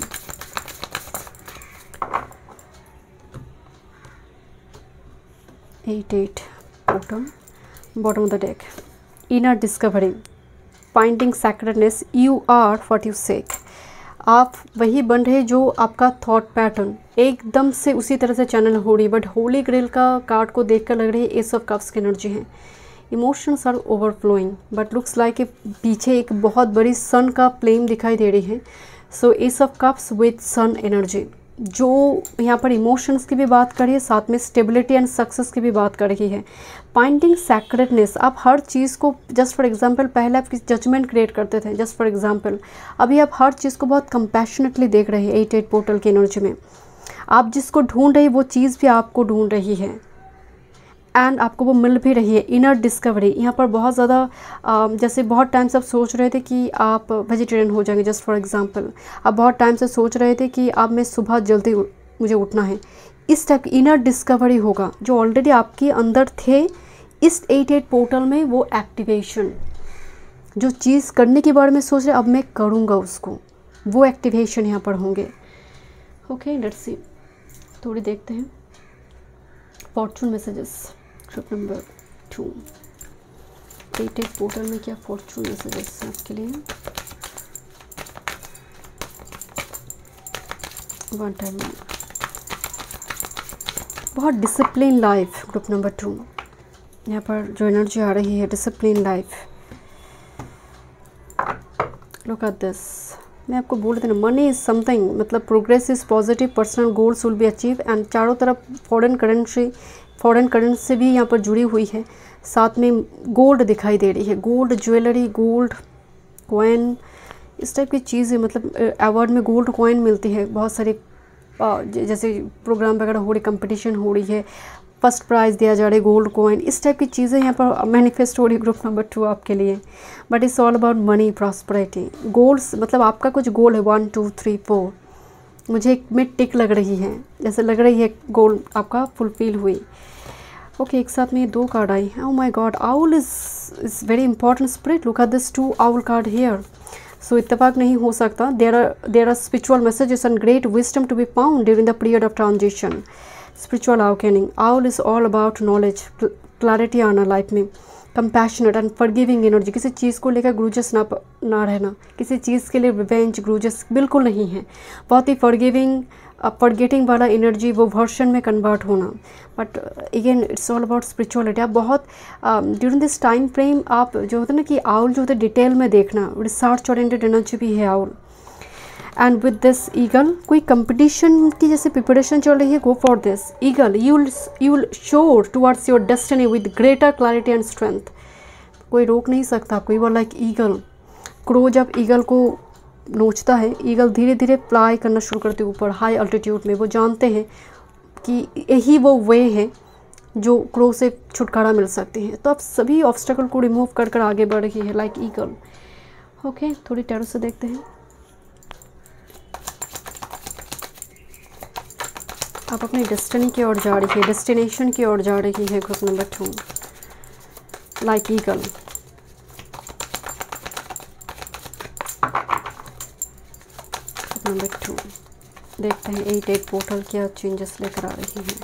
eight eight portal, bottom of the deck, inner discovery, finding sacredness, you are what you seek. आप वही बन रहे जो आपका थॉट पैटर्न एकदम से उसी तरह से चैनल हो रही है। बट होली ग्रेल का कार्ड को देखकर लग रही है एस ऑफ कप्स की एनर्जी है। Emotions are overflowing but looks like पीछे एक बहुत बड़ी सन का फ्लेम दिखाई दे रही है। So ace of cups with sun energy, जो यहाँ पर इमोशंस की भी बात कर रही है, साथ में स्टेबिलिटी एंड सक्सेस की भी बात कर रही है। फाइंडिंग सैक्रेडनेस, आप हर चीज़ को जस्ट फॉर एग्जांपल पहले आप जजमेंट क्रिएट करते थे, जस्ट फॉर एग्जांपल अभी आप हर चीज़ को बहुत कंपैशनेटली देख रहे हैं। एट एट पोर्टल की एनर्जी में आप जिसको ढूंढ रही है वो चीज़ भी आपको ढूंढ रही है एंड आपको वो मिल भी रही है। इनर डिस्कवरी, यहाँ पर बहुत ज़्यादा जैसे बहुत टाइम से आप सोच रहे थे कि आप वेजिटेरियन हो जाएंगे, जस्ट फॉर एग्जांपल आप बहुत टाइम से सोच रहे थे कि आप मैं सुबह जल्दी मुझे उठना है। इस टाइप की इनर डिस्कवरी होगा जो ऑलरेडी आपके अंदर थे। इस एट एट पोर्टल में वो एक्टिवेशन, जो चीज़ करने के बारे में सोच रहे अब मैं करूँगा उसको, वो एक्टिवेशन यहाँ पर होंगे। ओके, लेट्स सी, थोड़ी देखते हैं fortune messages. Group number two, eight eight portal में क्या फॉर्चून मैसेजेस हैं आपके लिए। वन टाइम, बहुत discipline life. Group number two, यहाँ पर जो एनर्जी आ रही है discipline life. Look at this, मैं आपको बोल रही थी ना, मनी इज़ समथिंग, मतलब progress is positive, personal goals will be achieve and चारों तरफ फॉरेन करेंसी फॉरेन करेंसी से भी यहाँ पर जुड़ी हुई है। साथ में गोल्ड दिखाई दे रही है, गोल्ड ज्वेलरी, गोल्ड कॉइन, इस टाइप की चीज़ें। मतलब अवार्ड में गोल्ड कॉइन मिलती है, बहुत सारे जैसे प्रोग्राम वगैरह हो रही, कंपटीशन हो रही है, फर्स्ट प्राइज़ दिया जा रहा है, गोल्ड कॉइन, इस टाइप की चीज़ें यहाँ पर मैनिफेस्ट हो रही है ग्रुप नंबर टू आपके लिए। But it's all about money, prosperity, goals, मतलब आपका कुछ गोल है वन टू थ्री फोर, मुझे एक में टिक लग रही है, जैसे लग रही है गोल आपका फुलफिल हुई। ओके okay, एक साथ में ये दो कार्ड आई। Oh my God, owl is is very important spirit, look at this two owl card here. So इत्तेफाक नहीं हो सकता, there are there are spiritual messages and great wisdom to be found during the period of transition. Spiritual awakening, owl is all about knowledge, clarity आना life में, compassionate and forgiving energy, किसी चीज़ को लेकर ग्रूजेस ना ना रहना, किसी चीज़ के लिए रिवेंज ग्रूजेस बिल्कुल नहीं है, बहुत ही फॉरगिविंग फॉरगेटिंग वाला एनर्जी, वो वर्शन में कन्वर्ट होना। But again it's all about spirituality. आप बहुत ड्यूरिंग दिस टाइम फ्रेम आप जो होता है ना कि आउल जो होता है डिटेल में देखना, रिसर्च ओरिएंटेड एनर्जी भी है owl. And with this eagle, कोई कंपटीशन की जैसे प्रिपरेशन चल रही है, go for this eagle, you will you will soar towards your destiny with greater clarity and strength. कोई रोक नहीं सकता आपको। You are like eagle, crow जब ईगल को नोचता है, ईगल धीरे धीरे फ्लाई करना शुरू करते हैं ऊपर हाई अल्टीट्यूड में। वो जानते हैं कि यही वो वे है जो क्रो से छुटकारा मिल सकती है। तो आप सभी ऑब्स्टेकल को रिमूव कर कर आगे बढ़ रही है लाइक ईगल। ओके, थोड़ी टैरो से देखते हैं। आप अपनी डेस्टिनी की ओर जा रही है, डेस्टिनेशन की ओर जा रही है group number two, like eagle. Number two देखते हैं एट एट पोर्टल क्या चेंजेस लेकर आ रही हैं।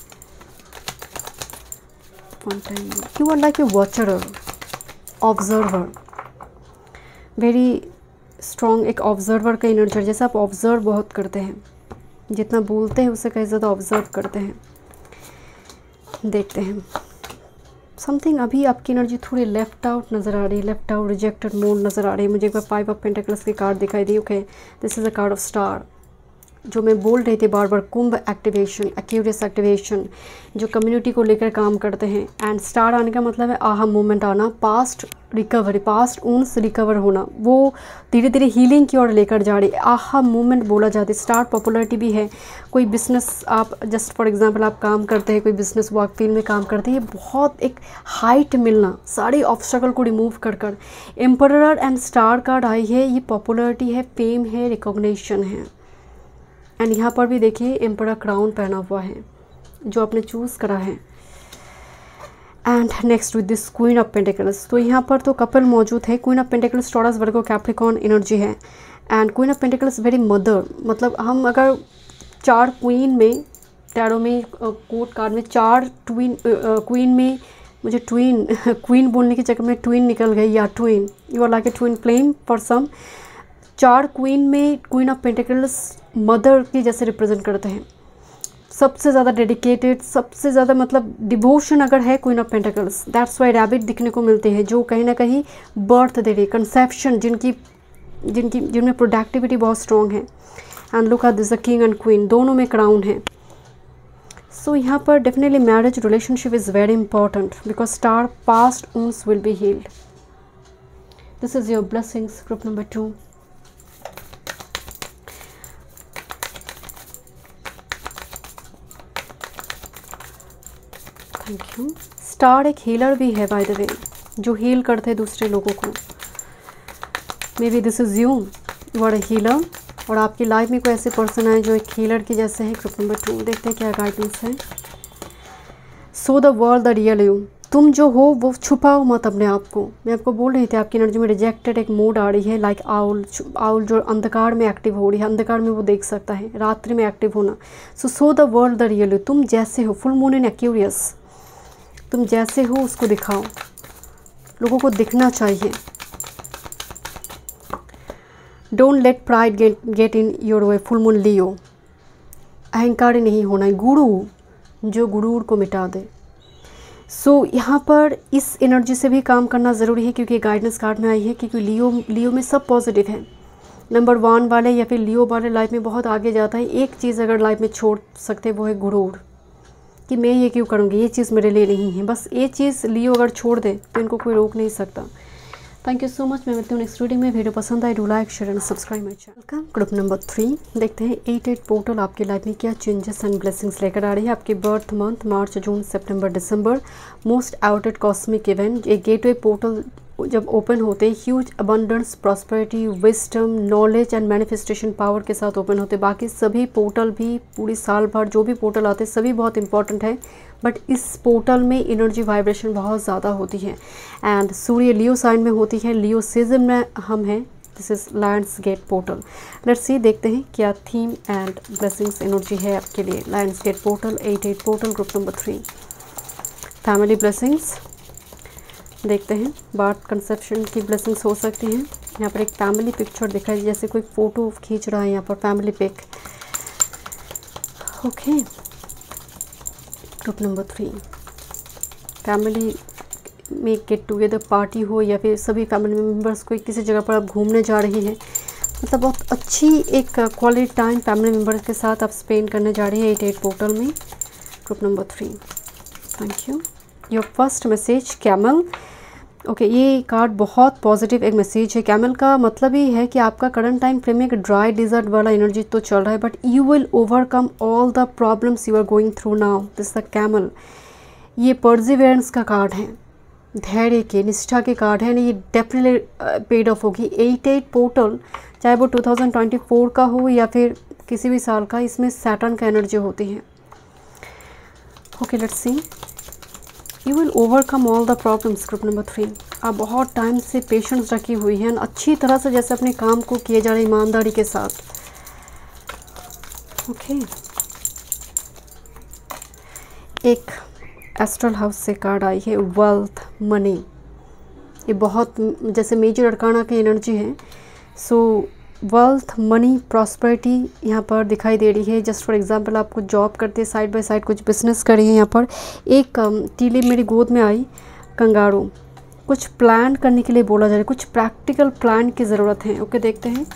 You are like a watcher, observer, very strong, एक ऑब्जर्वर का एनर्जी, जैसे आप ऑब्जर्व बहुत करते हैं, जितना बोलते हैं उससे कहीं ज़्यादा ऑब्जर्व करते हैं। देखते हैं समथिंग, अभी आपकी एनर्जी थोड़ी लेफ्ट आउट नज़र आ रही है, लेफ्ट आउट रिजेक्टेड मोड नज़र आ रही है मुझे। एक बार फाइव ऑफ पेंटिकल्स की कार्ड दिखाई दी। Okay, this is a card of star, जो मैं बोल रही थी बार बार, कुंभ एक्टिवेशन, एक्यूरियस एक्टिवेशन, जो कम्युनिटी को लेकर काम करते हैं। एंड स्टार आने का मतलब है आहा मोमेंट आना, past recovery, past wounds recover होना, वो धीरे धीरे हीलिंग की ओर लेकर जा रही है। आहा मोमेंट बोला जाता है। स्टार पॉपुलरिटी भी है। कोई बिजनेस आप जस्ट फॉर एग्जांपल आप काम करते हैं, कोई बिजनेस वर्क फील्ड में काम करते हैं, ये बहुत एक हाइट मिलना, सारे ऑब्स्टेकल को रिमूव कर कर। एम्परर एंड स्टार कार्ड आई है, ये पॉपुलरिटी है, फेम है, रिकॉग्निशन है। एंड यहाँ पर भी देखिए एम्परर क्राउन पहना हुआ है जो आपने चूज़ करा है। And next with this queen of pentacles, तो यहाँ पर तो कपल मौजूद है। Queen of pentacles Taurus Virgo Capricorn energy है। And queen of pentacles very mother, मतलब हम अगर चार क्वीन में, टैरो में कोर्ट कार्ड में चार ट्वीन, क्वीन में मुझे ट्वीन क्वीन बोलने के चक्कर में ट्वीन निकल गई, या twin, you are like a twin flame for some. चार क्वीन में क्वीन ऑफ पेंटिकल्स मदर की जैसे रिप्रेजेंट करते हैं, सबसे ज़्यादा डेडिकेटेड, सबसे ज़्यादा मतलब डिवोशन अगर है queen of pentacles. That's why rabbit दिखने को मिलते हैं जो कहीं ना कहीं बर्थ दे रही, कंसेप्शन, जिनकी जिनकी जिनमें प्रोडक्टिविटी बहुत स्ट्रॉन्ग है। And look at this, the king and queen दोनों में क्राउन है। सो so, यहाँ पर definitely marriage relationship is very important because star past wounds will be healed. This is your blessings group number two. Thank you. Star एक healer भी है by the वे, जो heal करते हैं दूसरे लोगों को। Maybe this is you, you are a healer, और आपकी लाइफ में कोई ऐसे पर्सन आए जो एक हीलर की जैसे है। ग्रुप नंबर टू देखते हैं क्या गाइडेंस है। So the world the real you, तुम जो हो वो छुपाओ मत अपने आप को। मैं आपको बोल रही थी आपकी एनर्जी में रिजेक्टेड एक मोड आ रही है, लाइक आउल, आउल जो अंधकार में एक्टिव हो रही है, अंधकार में वो देख सकता है, रात्रि में एक्टिव होना। So so the world the real you, तुम जैसे हो, फुल मून इन एक्यूरियस, तुम जैसे हो उसको दिखाओ, लोगों को दिखना चाहिए। Don't let pride get get in your way, full moon Leo, अहंकारी नहीं होना है, गुरु जो गुरूर को मिटा दे। सो so, यहाँ पर इस एनर्जी से भी काम करना ज़रूरी है क्योंकि गाइडेंस कार्ड में आई है, क्योंकि लियो लियो में सब पॉजिटिव है। नंबर वन वाले या फिर लियो वाले लाइफ में बहुत आगे जाता है। एक चीज़ अगर लाइफ में छोड़ सकते वो है गुरूर, कि मैं ये क्यों करूँगी, ये चीज़ मेरे लिए नहीं है। बस ये चीज़ लियो अगर छोड़ दे तो इनको कोई रोक नहीं सकता। Thank you so much. मैं मिलती हूँ नेक्स्ट वीडियो में। वीडियो पसंद आए do like share and subscribe my channel का। ग्रुप नंबर थ्री देखते हैं एट एट पोर्टल आपकी लाइफ में क्या चेंजेस एंड ब्लेसिंग्स लेकर आ रही है। आपके बर्थ मंथ मार्च जून सितंबर दिसंबर। मोस्ट आउटेड कॉस्मिक इवेंट, एक गेटवे पोर्टल जब ओपन होते हैं huge abundance prosperity wisdom knowledge and manifestation power के साथ ओपन होते हैं। बाकी सभी पोर्टल भी पूरी साल भर जो भी पोर्टल आते हैं सभी बहुत इंपॉर्टेंट है, बट इस पोर्टल में एनर्जी वाइब्रेशन बहुत ज़्यादा होती है। एंड सूर्य लियो साइन में होती है, लियो सीजन में हम हैं। This is lion's gate portal. Let's see, देखते हैं क्या थीम एंड ब्लेसिंग्स एनर्जी है आपके लिए। Lion's gate portal eight eight portal group number three. Family blessings देखते हैं। बर्थ कंसेप्शन की ब्लेसिंग्स हो सकती हैं। यहाँ पर एक फैमिली पिक्चर दिखा है, जैसे कोई फ़ोटो खींच रहा है यहाँ पर, family pick. Okay, group number three. Family में गेट टुगेदर पार्टी हो या फिर सभी फैमिली मेम्बर्स कोई किसी जगह पर आप घूमने जा रही हैं, मतलब बहुत अच्छी एक क्वालिटी टाइम फैमिली मेम्बर्स के साथ आप स्पेंड करने जा रही हैं एट एट पोर्टल में। Group number three, thank you. Your first message camel. Okay okay, ये कार्ड बहुत पॉजिटिव एक मैसेज है। कैमल का मतलब ये है कि आपका करंट टाइम फ्रेम में एक ड्राई डिजर्ट वाला एनर्जी तो चल रहा है, but you will overcome all the problems you are going through now. This the camel. ये पर्सिवियरेंस का कार्ड है, धैर्य के, निष्ठा के कार्ड है। ये डेफिनेटली पेड ऑफ होगी। एट एट पोर्टल चाहे वो टू थाउजेंड ट्वेंटी फोर का हो या फिर किसी भी साल का, इसमें सैटर्न का एनर्जी होती है। Okay, let's see. You will overcome all the problems. Group number three, आप बहुत टाइम से पेशेंस रखी हुई हैं, अच्छी तरह से जैसे अपने काम को किए जा रहे ईमानदारी के साथ। Okay okay. एक एस्ट्रल हाउस से कार्ड आई है, वेल्थ मनी। ये बहुत जैसे मेजर अरकाना की एनर्जी है। सो वेल्थ मनी प्रॉस्पेरिटी यहाँ पर दिखाई दे रही है। जस्ट फॉर एग्जांपल, आप कुछ जॉब करते हैं, साइड बाय साइड कुछ बिजनेस कर रही है। यहाँ पर एक टीली मेरी गोद में आई, कंगारू। कुछ प्लान करने के लिए बोला जा रहा है, कुछ प्रैक्टिकल प्लान की ज़रूरत है। ओके, देखते हैं।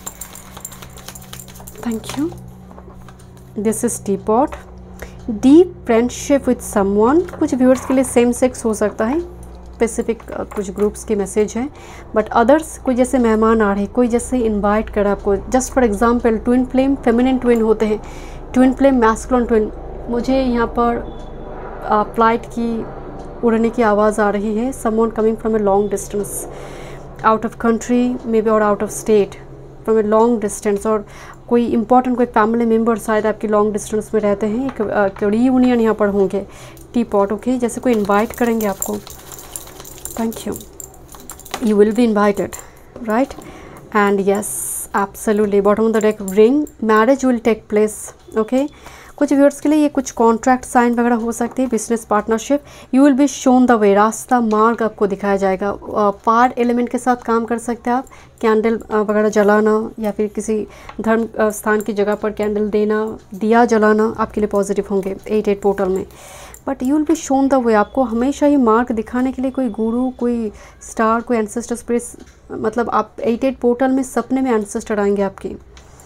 Thank you. This is teapot. Deep friendship with someone. कुछ व्यूअर्स के लिए सेम सेक्स हो सकता है, स्पेसिफिक uh, कुछ ग्रुप्स की मैसेज है, बट अदर्स कोई जैसे मेहमान आ रहे, कोई जैसे इनवाइट कर आपको। Just for example, twin flame feminine twin होते हैं, ट्विन फ्लेम मैस्कुलिन ट्विन। मुझे यहाँ पर फ्लाइट uh, की उड़ने की आवाज़ आ रही है। Someone coming from a long distance, out of country maybe और out of state, from a long distance. और कोई इंपॉर्टेंट कोई फैमिली मेम्बर शायद आपकी लॉन्ग डिस्टेंस में रहते हैं। एक रीयूनियन यहाँ पर होंगे। T pot. ओके, जैसे कोई इन्वाइट करेंगे आपको। Thank you. You will be invited, right? And yes, absolutely. Bottom of the deck, ring. Marriage will take place. Okay. कुछ व्यूअर्स के लिए ये कुछ कॉन्ट्रैक्ट साइन वगैरह हो सकते हैं, business partnership. You will be shown the way, रास्ता मार्ग आपको दिखाया जाएगा। फायर एलिमेंट के साथ काम कर सकते हैं आप, कैंडल वगैरह जलाना या फिर किसी धर्म स्थान की जगह पर कैंडल देना, दिया जलाना आपके लिए पॉजिटिव होंगे एट एट पोर्टल में। But you will be shown the way, आपको हमेशा ही मार्ग दिखाने के लिए कोई गुरु, कोई स्टार, कोई एंसेस्टर स्पिरिट, मतलब आप एट एट पोर्टल में सपने में एंसेस्टर आएंगे आपके।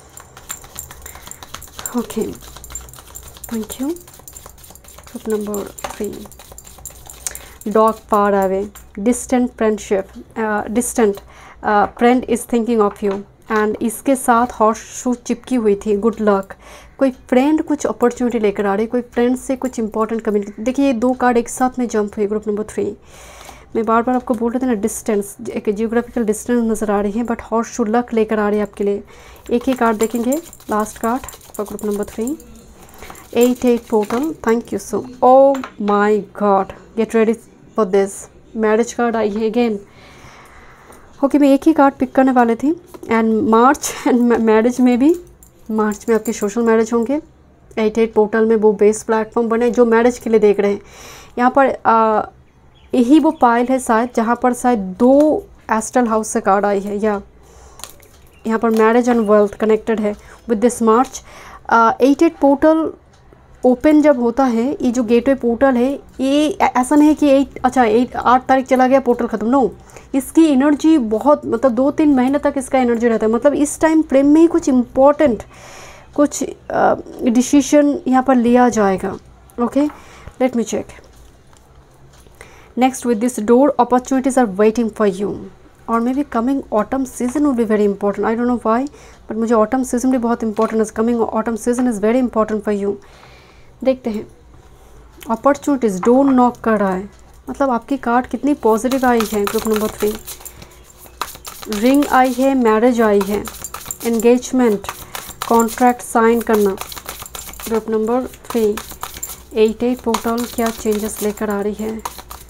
Okay, thank you. Group number three, dog far away. Distant friendship, distant friend is thinking of you. And इसके साथ हॉर्स शू चिपकी हुई थी, गुड लक। कोई फ्रेंड कुछ अपॉर्चुनिटी लेकर आ रही है, कोई फ्रेंड से कुछ इंपॉर्टेंट कम्युनिकेशन। देखिए, ये दो कार्ड एक साथ में जंप हुई। ग्रुप नंबर थ्री, मैं बार बार आपको बोल रहे थे ना, डिस्टेंस, एक जियोग्राफिकल डिस्टेंस नज़र आ रही है, बट हॉर्स शू लक लेकर आ रही है आपके लिए। एक ही कार्ड देखेंगे, last card for group number three, eight eight portal. Thank you so, oh my God, get ready for this. Marriage card आई है अगेन। ओके, मैं एक ही कार्ड पिक करने वाले थी। एंड मार्च एंड मैरिज में भी, मार्च में आपके सोशल मैरिज होंगे। एट एट पोर्टल में वो बेस प्लेटफॉर्म बने जो मैरिज के लिए देख रहे हैं। यहाँ पर यही वो पाइल है शायद जहाँ पर शायद दो एस्ट्रल हाउस से कार्ड आई है, या यहाँ पर मैरिज एंड वेल्थ कनेक्टेड है with this March. Eight eight portal open जब होता है, ये जो गेटवे पोर्टल है, ये ऐसा नहीं है कि एट अच्छा एट आठ तारीख चला गया पोर्टल ख़त्म, नो। इसकी एनर्जी बहुत, मतलब दो तीन महीने तक इसका एनर्जी रहता है। मतलब इस टाइम फ्रेम में ही कुछ इम्पोर्टेंट कुछ डिसीजन यहाँ पर लिया जाएगा। Okay, let me check next. With this door, opportunities are waiting for you. और maybe coming autumn season will be very important, I don't know why, but मुझे autumn season भी बहुत important है। Coming autumn season is very important for you. देखते हैं opportunities, door knock कर रहा है, मतलब आपकी कार्ड कितनी पॉजिटिव आई है। ग्रुप नंबर थ्री, रिंग आई है, मैरिज आई है, एंगेजमेंट, कॉन्ट्रैक्ट साइन करना। Group number three, eight eight portal क्या चेंजेस लेकर आ रही है।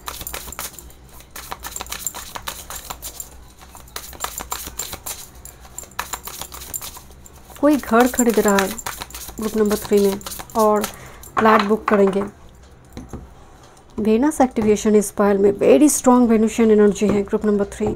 कोई घर खरीद रहा है ग्रुप नंबर थ्री में और फ्लैट बुक करेंगे। वेनस एक्टिवेशन इस पायल में वेरी स्ट्रॉन्ग वेनुशियन एनर्जी है group number three.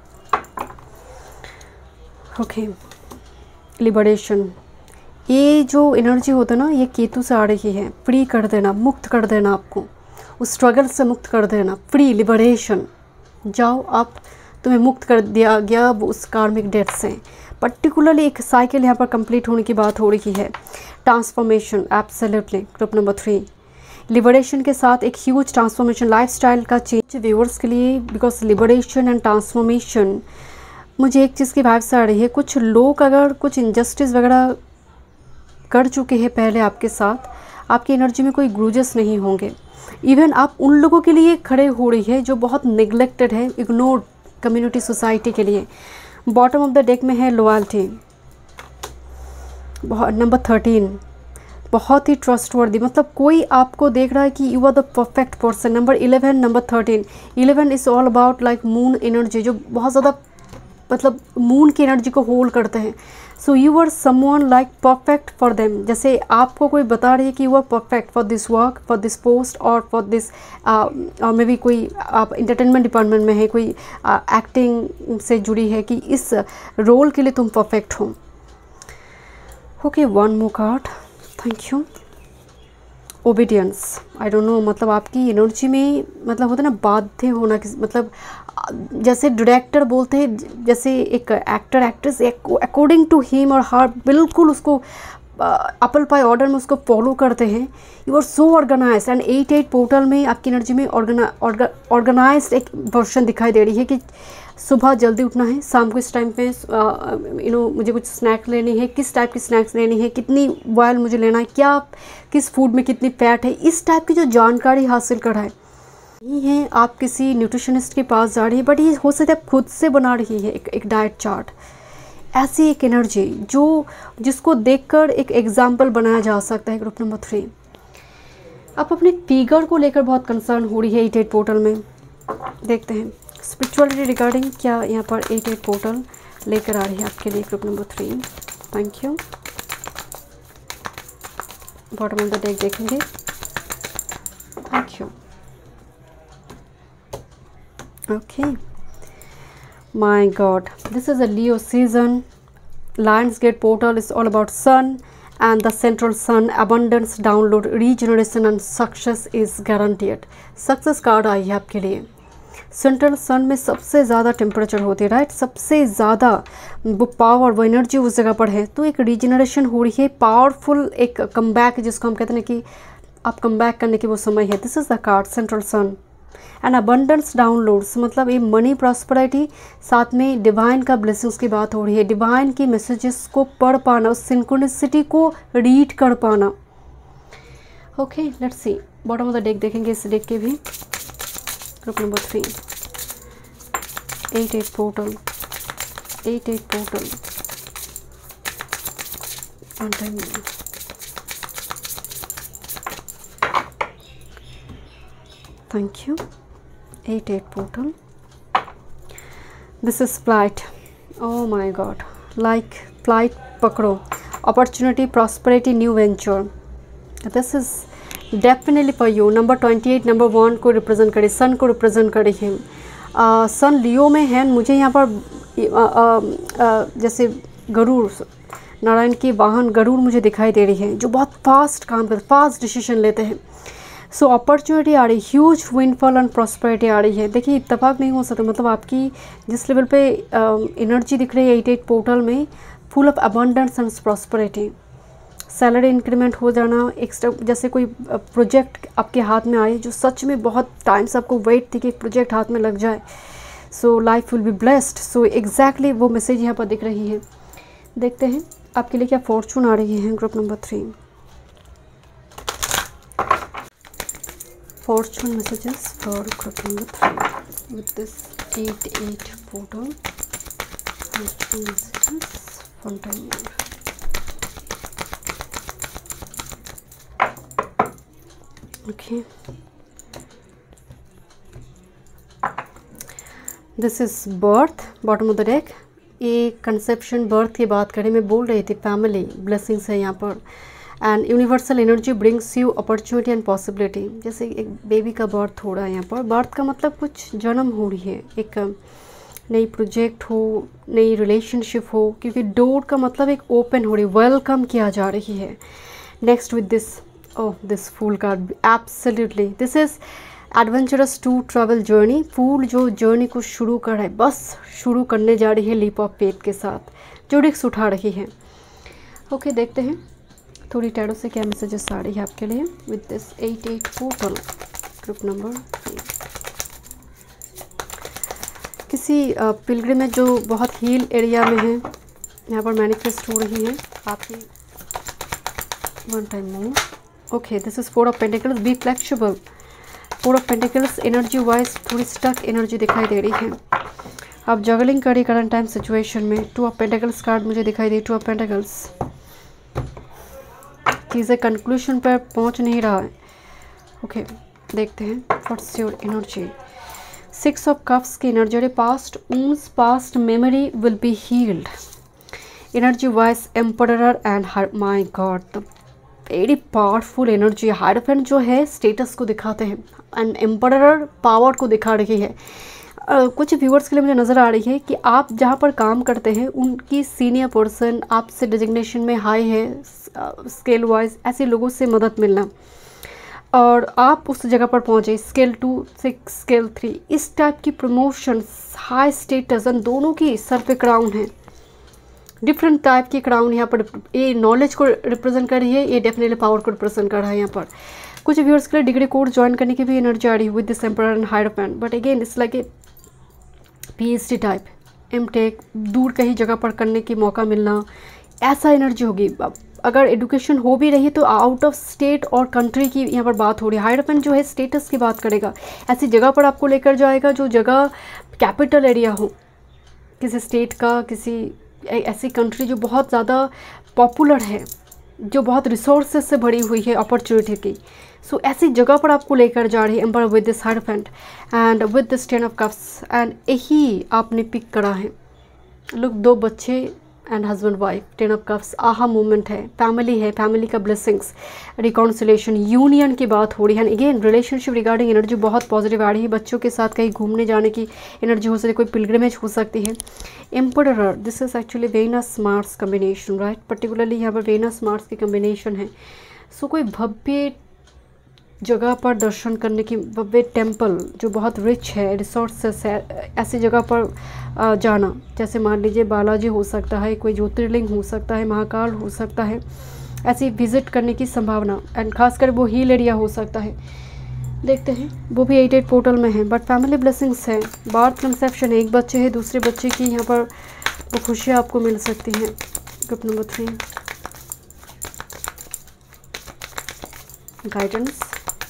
Okay, liberation, ये जो एनर्जी होता है ना, ये केतु से आ रही है। फ्री कर देना, मुक्त कर देना, आपको उस स्ट्रगल से मुक्त कर देना, फ्री, लिबरेशन। जाओ आप, तुम्हें मुक्त कर दिया गया उस कार्मिक डेट से। पर्टिकुलरली एक साइकिल यहाँ पर कंप्लीट होने की बात हो रही है। Transformation, absolutely group number three. Liberation के साथ एक ह्यूज ट्रांसफॉर्मेशन, लाइफस्टाइल का चेंज व्यूअर्स के लिए, बिकॉज लिबरेशन एंड ट्रांसफॉर्मेशन। मुझे एक चीज़ की वाइब से आ रही है, कुछ लोग अगर कुछ इनजस्टिस वगैरह कर चुके हैं पहले आपके साथ, आपकी एनर्जी में कोई ग्रूजेस नहीं होंगे। इवन आप उन लोगों के लिए खड़े हो रही है जो बहुत निगलेक्टेड है, इग्नोर्ड कम्युनिटी, सोसाइटी के लिए। बॉटम ऑफ द डेक में है लॉयल्टी, नंबर थर्टीन, बहुत ही ट्रस्टवर्दी, मतलब कोई आपको देख रहा है कि you are the perfect person. Number eleven, number thirteen, eleven is all about like moon energy, जो बहुत ज़्यादा मतलब मून की एनर्जी को होल्ड करते हैं। So you are someone like perfect for them, जैसे आपको कोई बता रही है कि you are perfect for this work, for this post और फॉर दिस, और मे बी कोई आप इंटरटेनमेंट डिपार्टमेंट में है, कोई एक्टिंग uh, से जुड़ी है कि इस रोल के लिए तुम परफेक्ट हो। Okay, one more card, thank you. Obedience, I don't know, मतलब आपकी एनर्जी में मतलब होता है ना बाध्य होना, किस मतलब जैसे डायरेक्टर बोलते हैं, जैसे एक actor actress according to him और हर बिल्कुल उसको अपल पाई ऑर्डर में उसको फॉलो करते हैं। You are so organise and eight eight portal में आपकी एनर्जी में ऑर्गेनाइज्ड एक वर्शन दिखाई दे रही है कि सुबह जल्दी उठना है, शाम को इस टाइम पे यू नो मुझे कुछ स्नैक लेनी है, किस टाइप की स्नैक्स लेनी है, कितनी ऑयल मुझे लेना है, क्या किस फूड में कितनी फैट है, इस टाइप की जो जानकारी हासिल कर रहा है। ये है आप किसी न्यूट्रिशनिस्ट के पास जा रही है, बट ये हो सकता है खुद से बना रही है एक, एक डाइट चार्ट। ऐसी एक एनर्जी जो जिसको देखकर एक एग्जाम्पल बनाया जा सकता है। ग्रुप नंबर थ्री, आप अपने फिगर को लेकर बहुत कंसर्न हो रही है एट एट पोर्टल में। देखते हैं स्पिरिचुअलिटी रिगार्डिंग क्या यहाँ पर एट एट पोर्टल लेकर आ रही है आपके लिए। Group number three, thank you. Bottom of the deck देखेंगे, thank you. Okay, my God, this is a Leo season. Lionsgate portal is all about sun and the central sun, abundance, download, regeneration and success is guaranteed. Success card आई है आपके लिए। Central सन में सबसे ज़्यादा temperature होती है, right, सबसे ज़्यादा वो पावर, वो एनर्जी उस जगह पर है। तो एक रीजनरेशन हो रही है, पावरफुल एक कमबैक, जिसको हम कहते हैं कि आप कमबैक करने की वो समय है। This is the card central sun and abundance downloads, मतलब ये मनी प्रॉस्पेरिटी, साथ में डिवाइन का ब्लेसिंग्स की बात हो रही है। डिवाइन की मैसेजेस को पढ़ पाना, उस सिंक्रोनिसिटी को रीड कर पाना। Okay, let's see bottom of the deck देखेंगे इस डेक के भी। Group number three, eight eight portal, eight eight portal, one time. Thank you. Eight eight portal, this is flight, oh my god, like flight पकड़ो, opportunity, prosperity, new venture, this is definitely for you। Number twenty eight number one को represent करे, sun को represent करे है। सन लियो में है, मुझे यहाँ पर आ, आ, आ, जैसे गरुड़, नारायण की वाहन गरुड़ मुझे दिखाई दे रही है, जो बहुत फास्ट काम करते, फास्ट डिसीजन लेते हैं। सो so, अपॉर्चुनिटी आ रही, ह्यूज विंडफॉल एंड प्रॉस्पेरिटी आ रही है। देखिए इत्तेफाक नहीं हो सकता, मतलब आपकी जिस लेवल पे एनर्जी दिख रही है एट एट पोर्टल में, full of abundance and prosperity, salary increment हो जाना, एक्स्ट्रा जैसे कोई प्रोजेक्ट आपके हाथ में आए जो सच में बहुत टाइम से आपको वेट थी कि एक प्रोजेक्ट हाथ में लग जाए। So life will be blessed. So exactly वो मैसेज यहाँ पर दिख रही है। देखते हैं आपके लिए क्या फॉर्चून आ रही है group number three. Fortune messages for group number three with this eight eight portal. Fortune messages one time more. Okay, this is birth, bottom of the deck. ये कंसेप्शन बर्थ की बात करें, मैं बोल रही थी फैमिली ब्लेसिंग्स है यहाँ पर। And universal energy brings you opportunity and possibility. जैसे एक बेबी का बर्थ हो रहा है यहाँ पर। बर्थ का मतलब कुछ जन्म हो रही है, एक नई प्रोजेक्ट हो, नई रिलेशनशिप हो, क्योंकि डोर का मतलब एक ओपन हो रही, वेलकम किया जा रही है। Next with this, oh this fool card, absolutely this is adventurous to travel journey. Fool जो जर्नी को शुरू कर रहा है, बस शुरू करने जा रही है लीप ऑफ फेथ के साथ, जो रिस्क उठा रही है। ओके okay, देखते हैं थोड़ी टैरो से क्या मैसेजेस आ रही है आपके लिए with this eight eight portal group number three. किसी पिलग्रिमेज जो बहुत हील एरिया में है, यहाँ पर मैनिफेस्ट हो रही है आपकी। One time more. Okay, this is four of pentacles, be flexible. Four of pentacles energy wise थोड़ी स्टक एनर्जी दिखाई दे रही है। आप जगलिंग करिए करंट टाइम सिचुएशन में। टू ऑफ पेंटिकल्स कार्ड मुझे दिखाई दी। टू ऑफ पेंटिकल्स, चीज़ें कंक्लूशन पर पहुंच नहीं रहा है। ओके okay, देखते हैं what's your energy. Six of cups की energy, past wounds, past memory will be heeled. Energy wise emperor and my God, the very powerful energy. Hierophant जो है स्टेटस को दिखाते हैं एंड एम्परर पावर को दिखा रही है। Uh, कुछ व्यूअर्स के लिए मुझे नज़र आ रही है कि आप जहाँ पर काम करते हैं उनकी सीनियर पर्सन आपसे डिजिग्नेशन में हाई है, स्केल वाइज, ऐसे लोगों से मदद मिलना और आप उस जगह पर पहुँचे, स्केल टू से स्केल थ्री, इस टाइप की प्रमोशन, हाई स्टेटस, एंड दोनों की सर पे क्राउन है। डिफरेंट टाइप की क्राउन यहाँ पर, ये नॉलेज को रिप्रेजेंट कर रही है, ये डेफिनेटली पावर को रिप्रेजेंट कर रहा है यहाँ पर। कुछ व्यूअर्स के लिए डिग्री कोर्स ज्वाइन करने की भी एनर्जी आ रही है with this emperor and hierophant, but again it's like a PhD type, M tech, दूर कहीं जगह पर करने की मौका मिलना, ऐसा एनर्जी होगी। अगर एजुकेशन हो भी रही है तो आउट ऑफ स्टेट और कंट्री की यहाँ पर बात हो रही है। हायरोफेंट जो है स्टेटस की बात करेगा, ऐसी जगह पर आपको लेकर जाएगा जो जगह कैपिटल एरिया हो, किसी स्टेट का, किसी ऐसी कंट्री जो बहुत ज़्यादा पॉपुलर है, जो बहुत रिसोर्सेज से भरी हुई है अपॉर्चुनिटी की। सो so, ऐसी जगह पर आपको लेकर जा रही है emperor with this hierophant and with this ten of cups, and यही आपने पिक करा है। लुक, दो बच्चे and husband wife, ten of cups, आहा मूवमेंट है, फैमिली है, फैमिली का ब्लेसिंग्स, रिकॉन्सिलेशन, यूनियन की बात हो रही है। अगेन रिलेशनशिप रिगार्डिंग एनर्जी बहुत पॉजिटिव आ रही है। बच्चों के साथ कहीं घूमने जाने की एनर्जी हो सकती है, कोई पिलग्रिमेज हो सकती है। Emperor, this is actually Venus Mars combination, right, particularly यहाँ पर वेनस मार्स की कम्बिनेशन है। सो so, कोई भव्य जगह पर दर्शन करने की, भव्य टेम्पल जो बहुत रिच है, रिसोर्सेस है, ऐसी जगह पर जाना, जैसे मान लीजिए बालाजी हो सकता है, कोई ज्योतिर्लिंग हो सकता है, महाकाल हो सकता है, ऐसी विजिट करने की संभावना, एंड खासकर वो हिल एरिया हो सकता है। देखते हैं, वो भी एट एट पोर्टल में है, बट फैमिली ब्लेसिंग्स है, बार्थ कंसेप्शन है, एक बच्चे है, दूसरे बच्चे की यहाँ पर वो खुशियाँ आपको मिल सकती हैं। Group number three, guidance,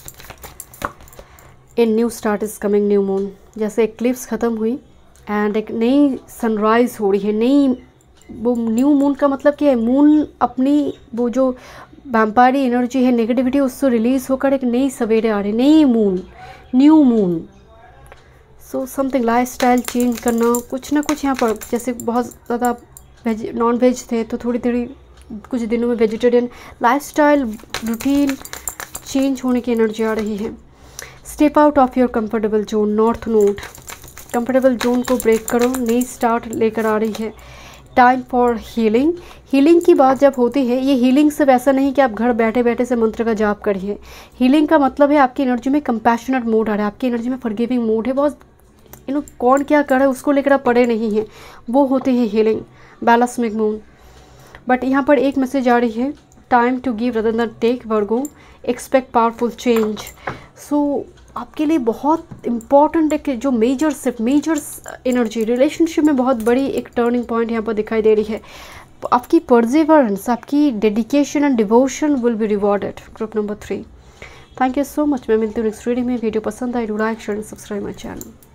a new start is coming, new moon, जैसे एक्लिप्स ख़त्म हुई एंड एक नई सनराइज़ हो रही है, नई, वो न्यू मून का मतलब क्या है, मून अपनी वो जो वैम्पायरी एनर्जी है, नेगेटिविटी, उससे रिलीज़ होकर एक नई सवेरे आ रही, नई moon, new moon. So something lifestyle change करना, कुछ ना कुछ यहाँ पर, जैसे बहुत ज़्यादा वेज नॉन वेज थे तो थोड़ी थोड़ी कुछ दिनों में vegetarian, lifestyle routine change होने की एनर्जी आ रही है। Step out of your comfortable zone, north node, comfortable zone को ब्रेक करो, नई स्टार्ट लेकर आ रही है। टाइम फॉर हीलिंग, हीलिंग की बात जब होती है, ये हीलिंग सिर्फ ऐसा नहीं कि आप घर बैठे बैठे से मंत्र का जाप करिए। हीलिंग का मतलब है आपकी एनर्जी में कंपैशनेट मोड आ रहा है, आपकी एनर्जी में फॉरगिविंग मोड है, बहुत यू नो कौन क्या कर रहा है उसको लेकर आप पड़े नहीं हैं, वो होती है हीलिंग, बैलेंस्मिक मून। बट यहाँ पर एक मैसेज आ रही है, time to give rather than take, Virgo, expect powerful change. So आपके लिए बहुत इम्पॉर्टेंट है कि जो major shift major energy relationship में बहुत बड़ी एक टर्निंग पॉइंट यहाँ पर दिखाई दे रही है। आपकी परसिवरेंस, आपकी dedication and devotion will be rewarded. Group number three, thank you so much. मैं मिलती हूँ नेक्स्ट रीडिंग में। वीडियो पसंद आई, do like share and subscribe my channel.